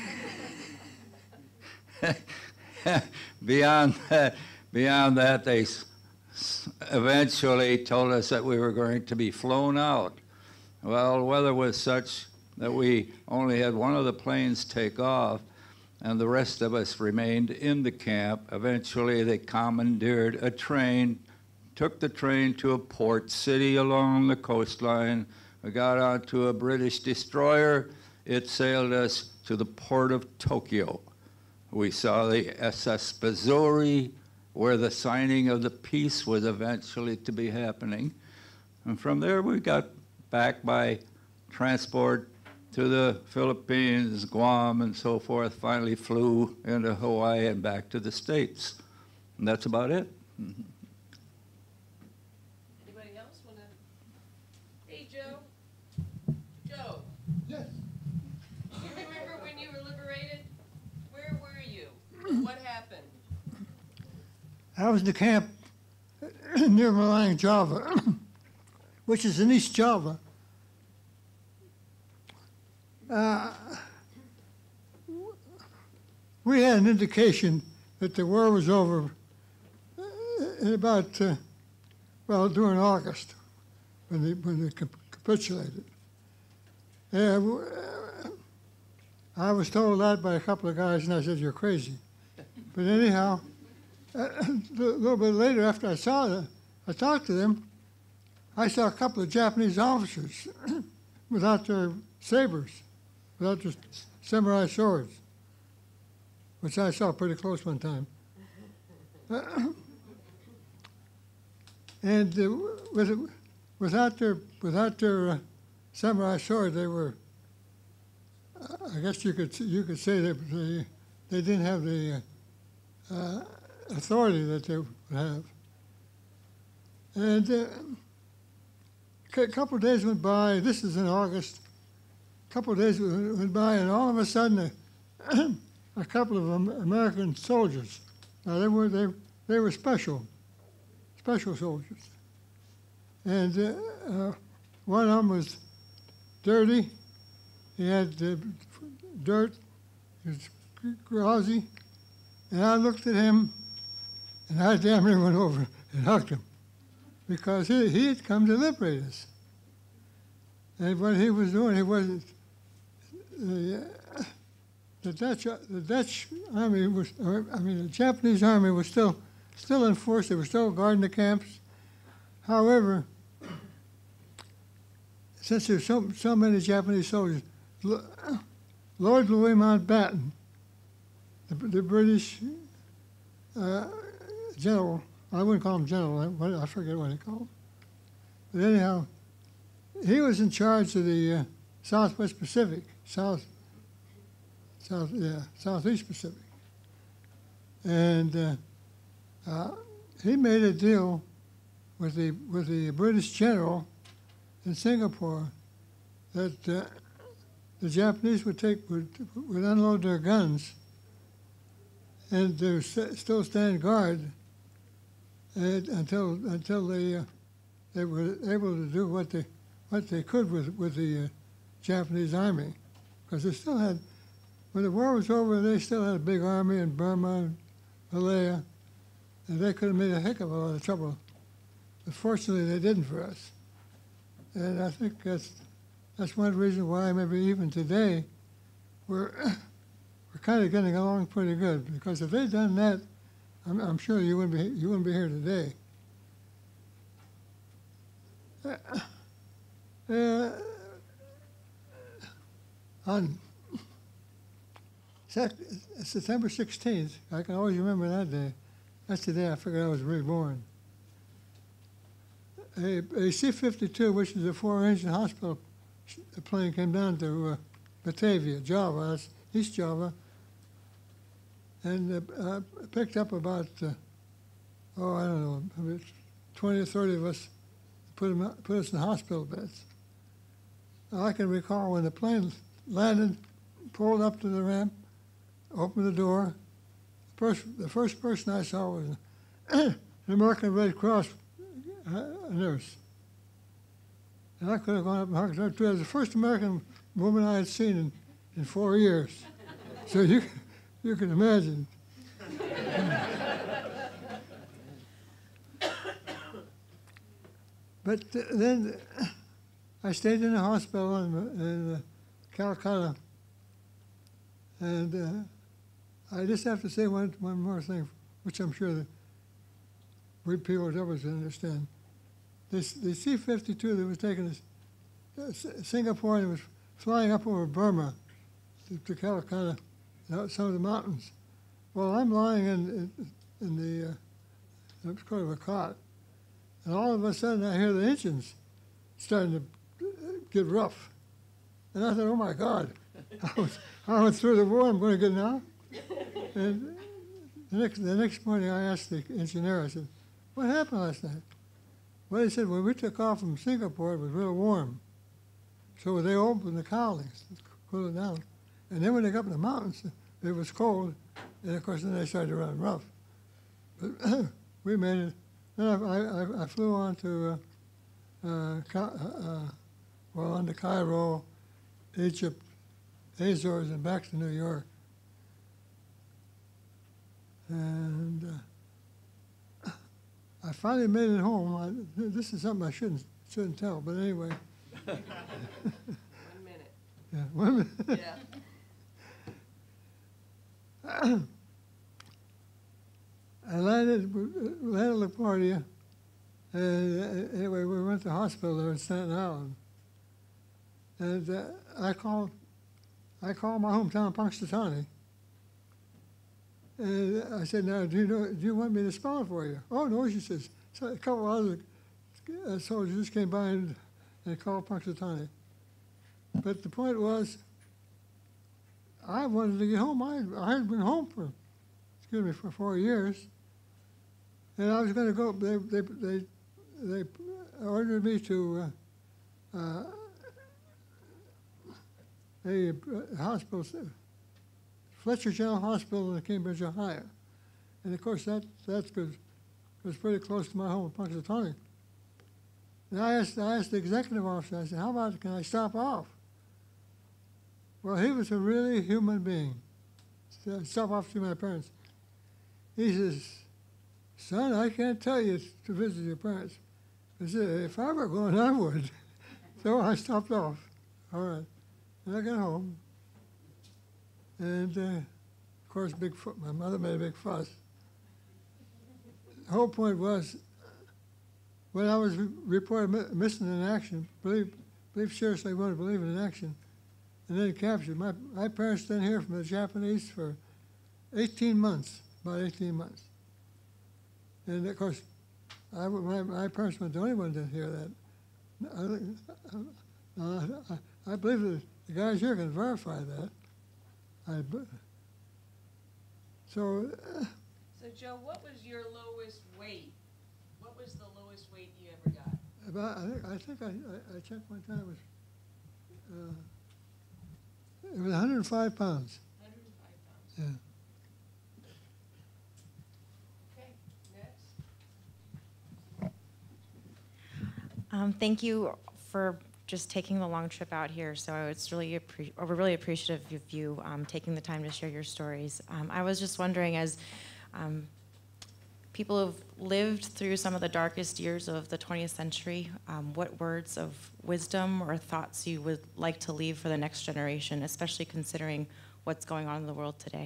Beyond that, beyond that, they s- eventually told us that we were going to be flown out. Well, the weather was such that we only had one of the planes take off, and the rest of us remained in the camp. Eventually, they commandeered a train, took the train to a port city along the coastline. We got onto a British destroyer. It sailed us to the port of Tokyo. We saw the S S Missouri, where the signing of the peace was eventually to be happening. And from there, we got back by transport to the Philippines, Guam, and so forth, finally flew into Hawaii and back to the States. And that's about it. Mm-hmm. Anybody else want to? Hey, Joe. Joe. Yes. Do you remember when you were liberated? Where were you? What happened? I was in the camp near Malang, Java, which is in East Java. Uh, we had an indication that the war was over in about, uh, well, during August, when they, when they capitulated. And, uh, I was told that by a couple of guys, and I said, "You're crazy." But anyhow, a little bit later, after I saw them, I talked to them, I saw a couple of Japanese officers without their sabers, without their samurai swords, which I saw pretty close one time. And uh, with, without their, without their uh, samurai sword, they were, uh, I guess you could, you could say that they, they didn't have the uh, uh, authority that they would have. And uh, a couple of days went by, this is in August, a couple of days went by, and all of a sudden, a, a couple of American soldiers, now they were, they, they were special, special soldiers. And uh, uh, one of them was dirty, he had uh, dirt, he was groggy, and I looked at him, and I damn near went over and hugged him, because he, he had come to liberate us. And what he was doing, he wasn't, the, uh, the Dutch, the Dutch army was, or, I mean, the Japanese army was still, still in force. They were still guarding the camps. However, since there's so, so many Japanese soldiers, Lord Louis Mountbatten, the, the British uh, general, I wouldn't call him general, I, I forget what he called him. But anyhow, he was in charge of the uh, Southwest Pacific, South, South, yeah, Southeast Pacific. And uh, uh, he made a deal with the, with the British general in Singapore that uh, the Japanese would take, would, would unload their guns and they would st still stand guard and, until, until they, uh, they were able to do what they, what they could with, with the uh, Japanese army. Because they still had, when the war was over, they still had a big army in Burma and Malaya, and they could have made a heck of a lot of trouble. But fortunately, they didn't for us. And I think that's, that's one reason why maybe even today, we're, we're kind of getting along pretty good. Because if they'd done that, I'm, I'm sure you wouldn't be, you wouldn't be here today. Uh, uh, on September sixteenth, I can always remember that day. That's the day I figured I was reborn. A, a C fifty-two, which is a four-engine hospital plane, came down to uh, Batavia, Java, that's East Java, and uh, uh, picked up about, uh, oh, I don't know, maybe twenty or thirty of us, put, them, put us in hospital beds. Now, I can recall when the plane landed, pulled up to the ramp, opened the door. First, the first person I saw was an American Red Cross a nurse. And I could have gone up and hugged her too. It was the first American woman I had seen in, in four years. So you, you can imagine. But uh, then uh, I stayed in the hospital in, in uh, Calcutta. And uh, I just have to say one, one more thing, which I'm sure that we P O Ws understand. This, the C fifty-two that was taking us uh, Singapore and was flying up over Burma to, to Calcutta, out some of the mountains. Well, I'm lying in, in, in the, uh, it's kind of a cot, and all of a sudden I hear the engines starting to get rough. And I thought, oh my God, I was, I went through the war, I'm going to get now. And the next, the next morning I asked the engineer, I said, what happened last night? Well, he said, when we took off from Singapore, it was real warm. So they opened the cowlings to cool it down. And then when they got up in the mountains, it was cold. And of course, then they started to run rough. But we made it. Then I, I, I flew on to, uh, uh, uh, well, on to Cairo, Egypt, Azores, and back to New York. And uh, I finally made it home. I, this is something I shouldn't shouldn't tell, but anyway. One minute. Yeah, one minute. Yeah. I landed, landed at LaGuardia, and uh, anyway, we went to the hospital there in Staten Island. And uh, I called, I called my hometown, Punxsutawney. And I said, now, do you know, do you want me to spell it for you? Oh, no, she says. So a couple of other uh, soldiers just came by and, and called Punxsutawney. But the point was, I wanted to get home. I, I had been home for, excuse me, for four years. And I was going to go, they, they, they, they ordered me to uh, uh, a, a hospital, Fletcher General Hospital in Cambridge, Ohio. And of course, that that's good, was pretty close to my home in Punxsutawney. And I asked, I asked the executive officer, I said, how about, can I stop off? Well, he was a really human being. Stop off to my parents. He says, son, I can't tell you to visit your parents. I said, if I were going, I would. So I stopped off. All right. And I got home. And, uh, of course, big fu- my mother made a big fuss. The whole point was, when I was re- reported mi- missing in action, believe, believe seriously wanted to believe in action, and then captured. My, my parents didn't hear from the Japanese for eighteen months, about eighteen months. And of course, I, my, my parents weren't the only one that didn't hear that. I, I, I, I believe that the guys here can verify that. I, so. Uh, So, Joe, what was your lowest weight? What was the lowest weight you ever got? About, I think I, think I, I, I checked one time. It was, uh, it was one hundred five pounds. one hundred five pounds. Yeah. Okay, next. Um, thank you for just taking the long trip out here. So it's really, appre- we're really appreciative of you um, taking the time to share your stories. Um, I was just wondering, as um, people who've lived through some of the darkest years of the twentieth century, um, what words of wisdom or thoughts you would like to leave for the next generation, especially considering what's going on in the world today?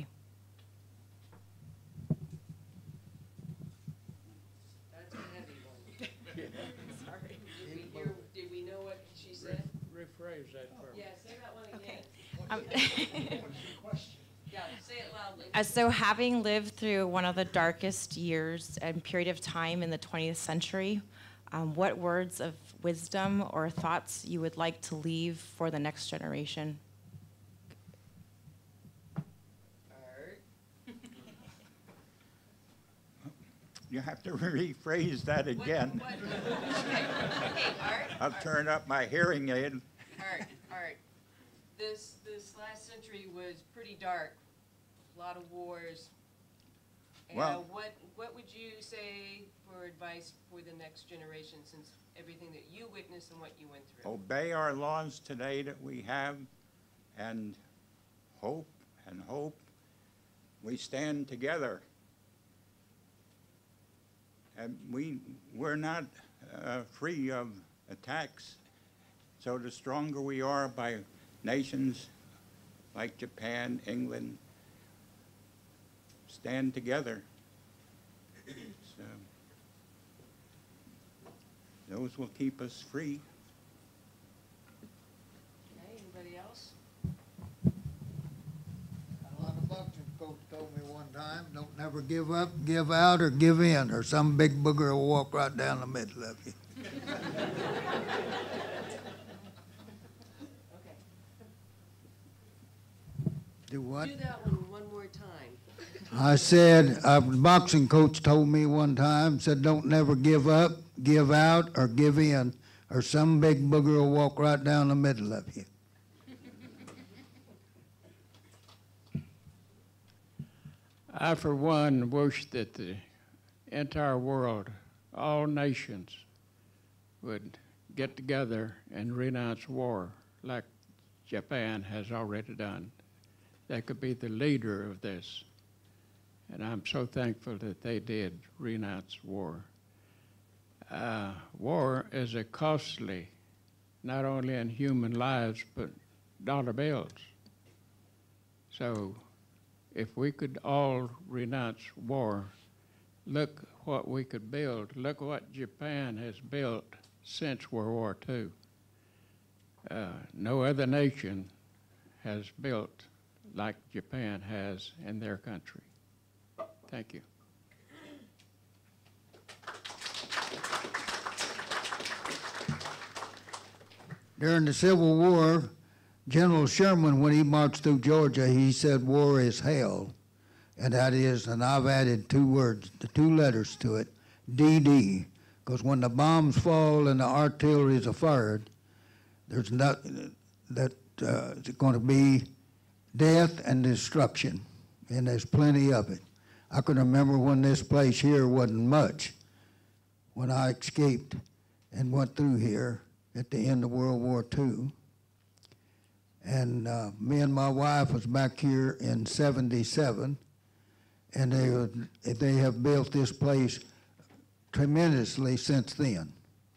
That's a heavy one. Sorry. Did we hear, did we know what she said? Rephrase that for me. Yeah, say that one again. Um, Yeah, say it loudly. Uh, so having lived through one of the darkest years and period of time in the twentieth century, um, what words of wisdom or thoughts you would like to leave for the next generation? You have to rephrase that again. What, what, okay, okay, Art. I'll turn up my hearing aid. Art, Art. This, this last century was pretty dark. A lot of wars. And Well- what, what would you say for advice for the next generation, since everything that you witnessed and what you went through? Obey our laws today that we have, and hope and hope we stand together. And we, we're not uh, free of attacks. So the stronger we are by nations like Japan, England, stand together. So those will keep us free. Okay, anybody else? A lot of boxers go coach told me one time, don't never give up, give out, or give in, or some big booger will walk right down the middle of you. Do what? Do that one one more time. I said, a boxing coach told me one time, said, don't never give up, give out, or give in, or some big booger will walk right down the middle of you. I, for one, wish that the entire world, all nations, would get together and renounce war like Japan has already done. They could be the leader of this. And I'm so thankful that they did renounce war. Uh, war is a costly, not only in human lives, but dollar bills. So if we could all renounce war, look what we could build. Look what Japan has built since World War Two. Uh, no other nation has built like Japan has in their country. Thank you. During the Civil War, General Sherman, when he marched through Georgia, he said war is hell. And that is, and I've added two words, the two letters to it, D D, because when the bombs fall and the artillery is fired, there's not, that uh, it's going to be death and destruction, and there's plenty of it. I can remember when this place here wasn't much, when I escaped and went through here at the end of World War Two. And uh, me and my wife was back here in seventy-seven, and they, were, they have built this place tremendously since then.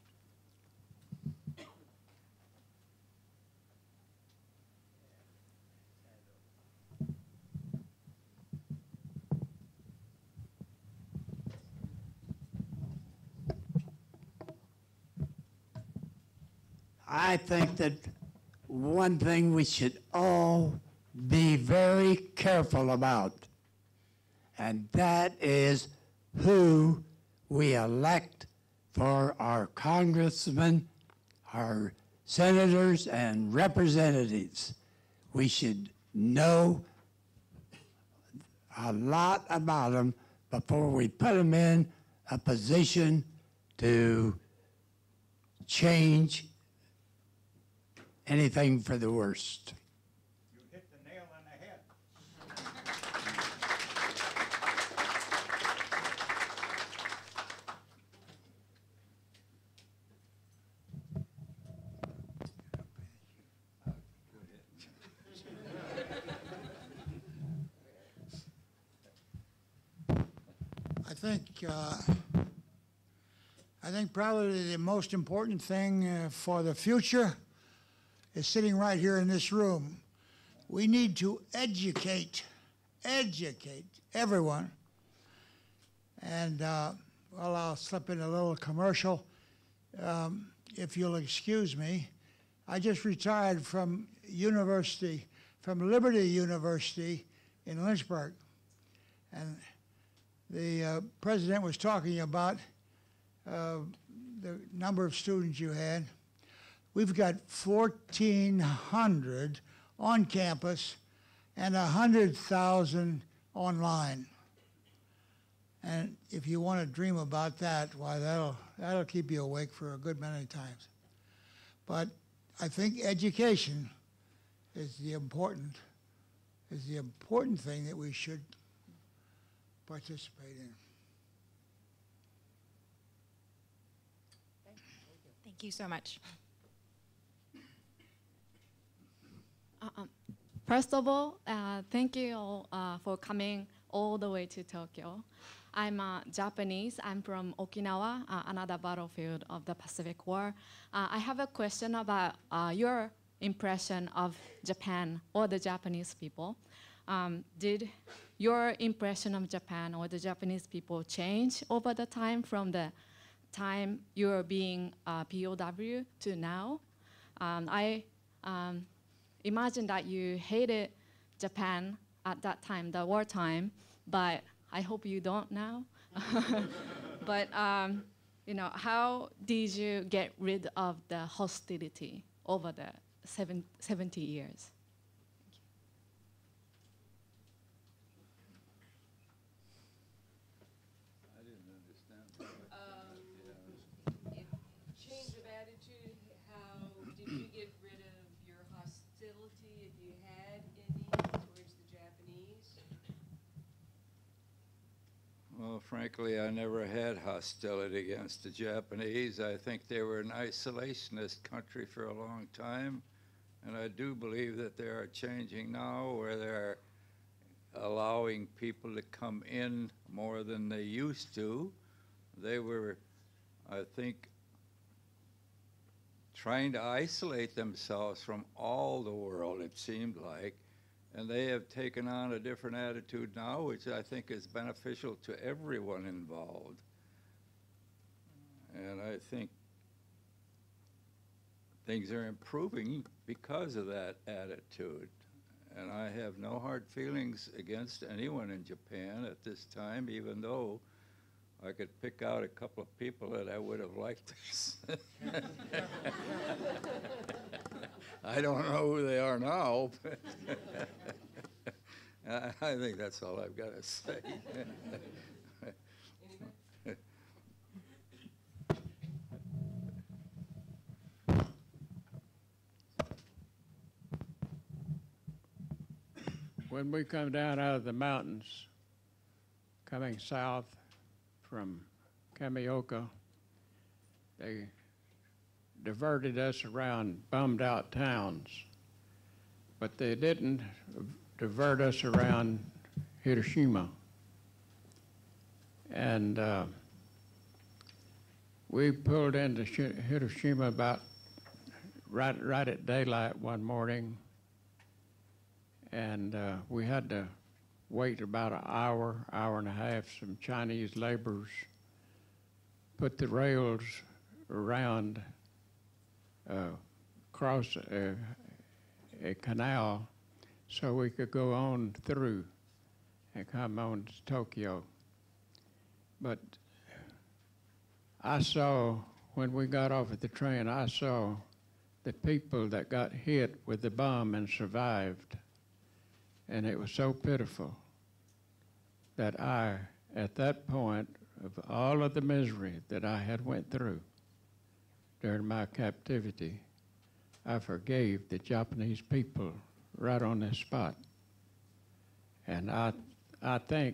I think that one thing we should all be very careful about, and that is who we elect for our congressmen, our senators, and representatives. We should know a lot about them before we put them in a position to change anything for the worst. You hit the nail on the head. I think, uh, I think probably the most important thing uh, for the future is sitting right here in this room. We need to educate, educate everyone. And, uh, well, I'll slip in a little commercial. Um, if you'll excuse me, I just retired from university, from Liberty University in Lynchburg. And the uh, president was talking about uh, the number of students you had. We've got fourteen hundred on campus and one hundred thousand online. And if you want to dream about that, why, that'll, that'll keep you awake for a good many times. But I think education is the important, is the important thing that we should participate in. Thank you so much. Uh, first of all, uh, thank you all uh, for coming all the way to Tokyo. I'm uh, Japanese. I'm from Okinawa, uh, another battlefield of the Pacific War. Uh, I have a question about uh, your impression of Japan or the Japanese people. Um, did your impression of Japan or the Japanese people change over the time from the time you were being uh, P O W to now? Um, I um, imagine that you hated Japan at that time, the wartime, but I hope you don't now. But um, you know, how did you get rid of the hostility over the seven, seventy years? I didn't understand. Um, change of attitude, how did you get rid of your hostility, if you had any, towards the Japanese? Well, frankly, I never had hostility against the Japanese. I think they were an isolationist country for a long time, and I do believe that they are changing now, where they're allowing people to come in more than they used to. They were, I think, trying to isolate themselves from all the world, it seemed like, and they have taken on a different attitude now, which I think is beneficial to everyone involved. And I think things are improving because of that attitude. And I have no hard feelings against anyone in Japan at this time, even though I could pick out a couple of people that I would have liked to. I don't know who they are now, but I, I think that's all I've got to say. When we come down out of the mountains, coming south from Kamioka, they diverted us around bummed out towns, but they didn't divert us around Hiroshima. And uh, we pulled into Hiroshima about right, right at daylight one morning, and uh, we had to wait about an hour, hour and a half. Some Chinese laborers put the rails around uh, across a, a canal so we could go on through and come on to Tokyo. But I saw, when we got off at the train, I saw the people that got hit with the bomb and survived. And it was so pitiful that I, at that point, of all of the misery that I had went through during my captivity, I forgave the Japanese people right on this spot. And I, I think,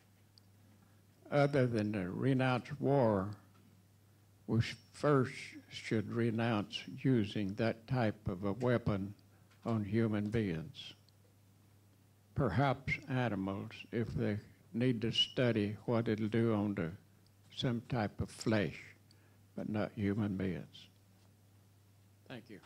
other than to renounce war, we first should renounce using that type of a weapon on human beings. Perhaps animals, if they need to study what it'll do on the, some type of flesh, but not human beings. Thank you.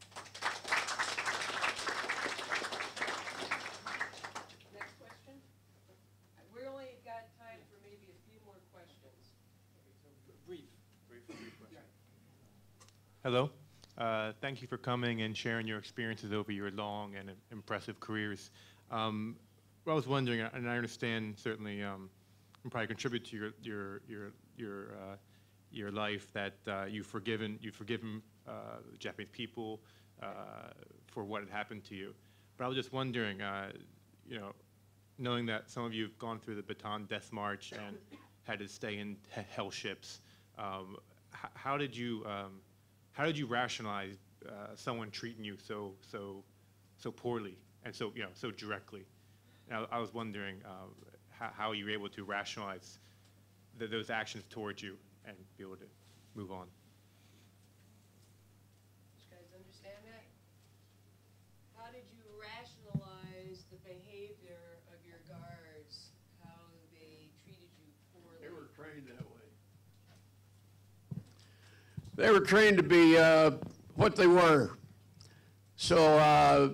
Next question? We only got time for maybe a few more questions. Brief. Brief, brief question. Hello. Uh, thank you for coming and sharing your experiences over your long and impressive careers. Um, I was wondering, and I understand certainly, um, and probably contribute to your your your your uh, your life that uh, you've forgiven you've forgiven uh, the Japanese people uh, for what had happened to you. But I was just wondering, uh, you know, knowing that some of you have gone through the Bataan Death March and had to stay in hell ships, um, h- how did you um, how did you rationalize uh, someone treating you so so so poorly and so you know so directly? And I, I was wondering uh, how, how you were able to rationalize the, those actions towards you and be able to move on. You guys understand that? How did you rationalize the behavior of your guards? How they treated you poorly? They were trained that way. They were trained to be uh, what they were. So uh,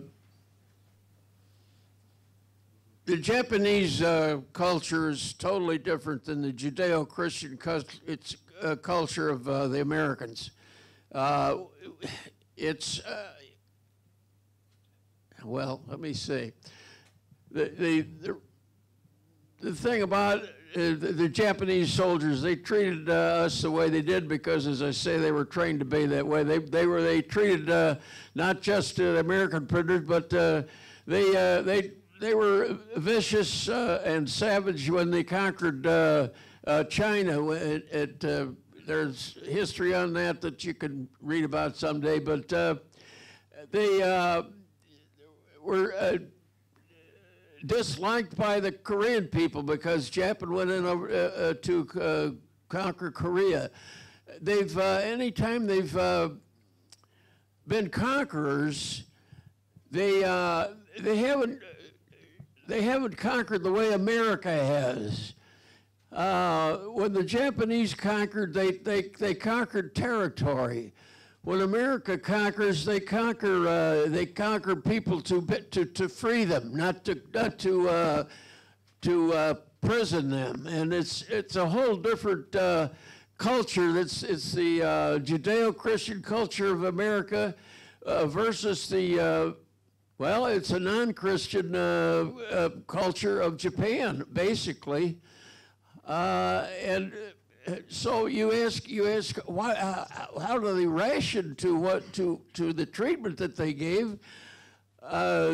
the Japanese uh, culture is totally different than the Judeo-Christian cu- it's, uh, culture of uh, the Americans. Uh, it's, uh, well, let me see. the, the, the, the thing about uh, the, the Japanese soldiers, they treated uh, us the way they did because, as I say, they were trained to be that way. They, they were they treated uh, not just uh, American prisoners, but uh, they uh, they they were vicious uh, and savage when they conquered uh, uh, China. It, it, uh, there's history on that that you can read about someday, but uh, they uh, were uh, disliked by the Korean people because Japan went in over, uh, uh, to uh, conquer Korea. They've, uh, anytime they've uh, been conquerors, they, uh, they haven't, they haven't conquered the way America has. Uh, when the Japanese conquered, they, they, they conquered territory. When America conquers, they conquer uh, they conquer people to to to free them, not to not to uh, to uh, prison them, and it's it's a whole different uh, culture. That's it's the uh, Judeo-Christian culture of America uh, versus the uh, well, it's a non-Christian uh, uh, culture of Japan, basically, uh, and. So you ask, you ask, why? Uh, how do they ration to what to to the treatment that they gave? Uh,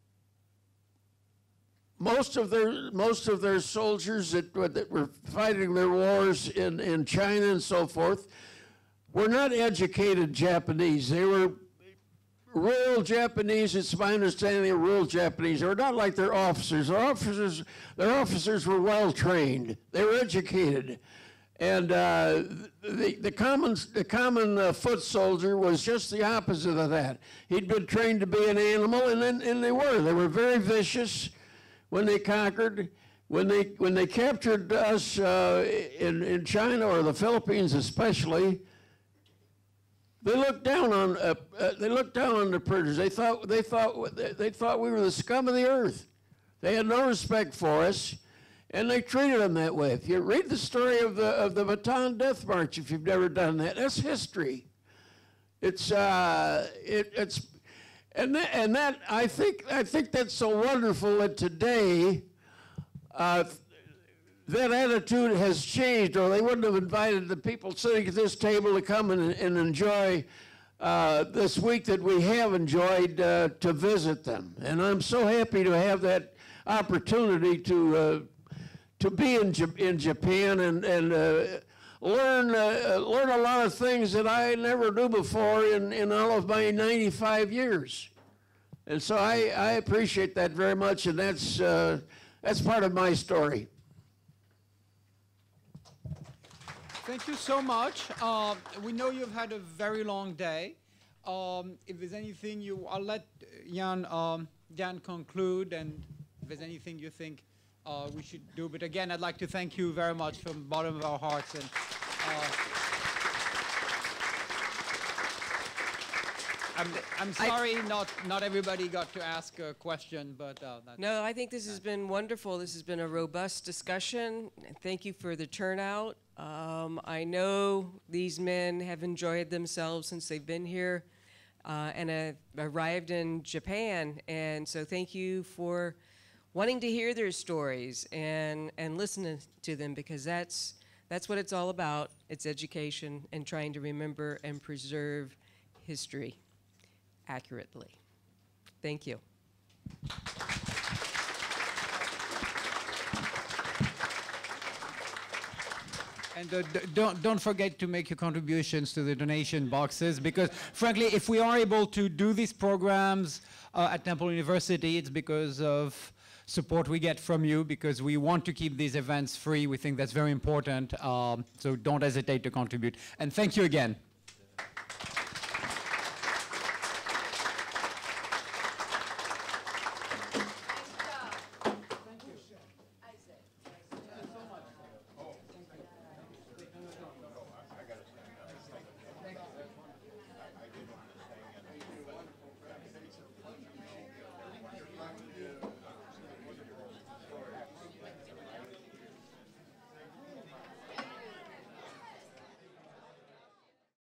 most of their most of their soldiers that that were fighting their wars in in China and so forth were not educated Japanese. They were rural Japanese. It's my understanding they were rural Japanese. They were not like their officers. Their officers, their officers were well trained. They were educated. And uh, the, the common, the common uh, foot soldier was just the opposite of that. He'd been trained to be an animal, and, then, and they were. They were very vicious when they conquered. When they, when they captured us uh, in, in China or the Philippines especially, they looked down on, uh, uh, they looked down on the prisoners. They thought, they, thought, they thought we were the scum of the earth. They had no respect for us. And they treated them that way. If you read the story of the of the Bataan Death March, if you've never done that, that's history. It's uh, it, it's and that, and that I think I think that's so wonderful that today uh, that attitude has changed, or they wouldn't have invited the people sitting at this table to come and, and enjoy uh, this week that we have enjoyed uh, to visit them. And I'm so happy to have that opportunity to. Uh, to be in, in Japan and, and uh, learn, uh, learn a lot of things that I never knew before in, in all of my ninety-five years. And so I, I appreciate that very much, and that's, uh, that's part of my story. Thank you so much. Uh, we know you've had a very long day. Um, if there's anything you, I'll let Jan, um, Jan conclude, and if there's anything you think Uh, we should do. But again, I'd like to thank you very much from the bottom of our hearts. And uh, I'm, I'm sorry not, not everybody got to ask a question, but uh, that's No, I think this has been wonderful. This has been a robust discussion. Thank you for the turnout. Um, I know these men have enjoyed themselves since they've been here uh, and uh, arrived in Japan. And so thank you for wanting to hear their stories and, and listening to them, because that's, that's what it's all about. It's education and trying to remember and preserve history accurately. Thank you. And uh, d don't, don't forget to make your contributions to the donation boxes, because frankly, if we are able to do these programs uh, at Temple University, it's because of support we get from you, because we want to keep these events free. We think that's very important. Um, so don't hesitate to contribute. And thank you again.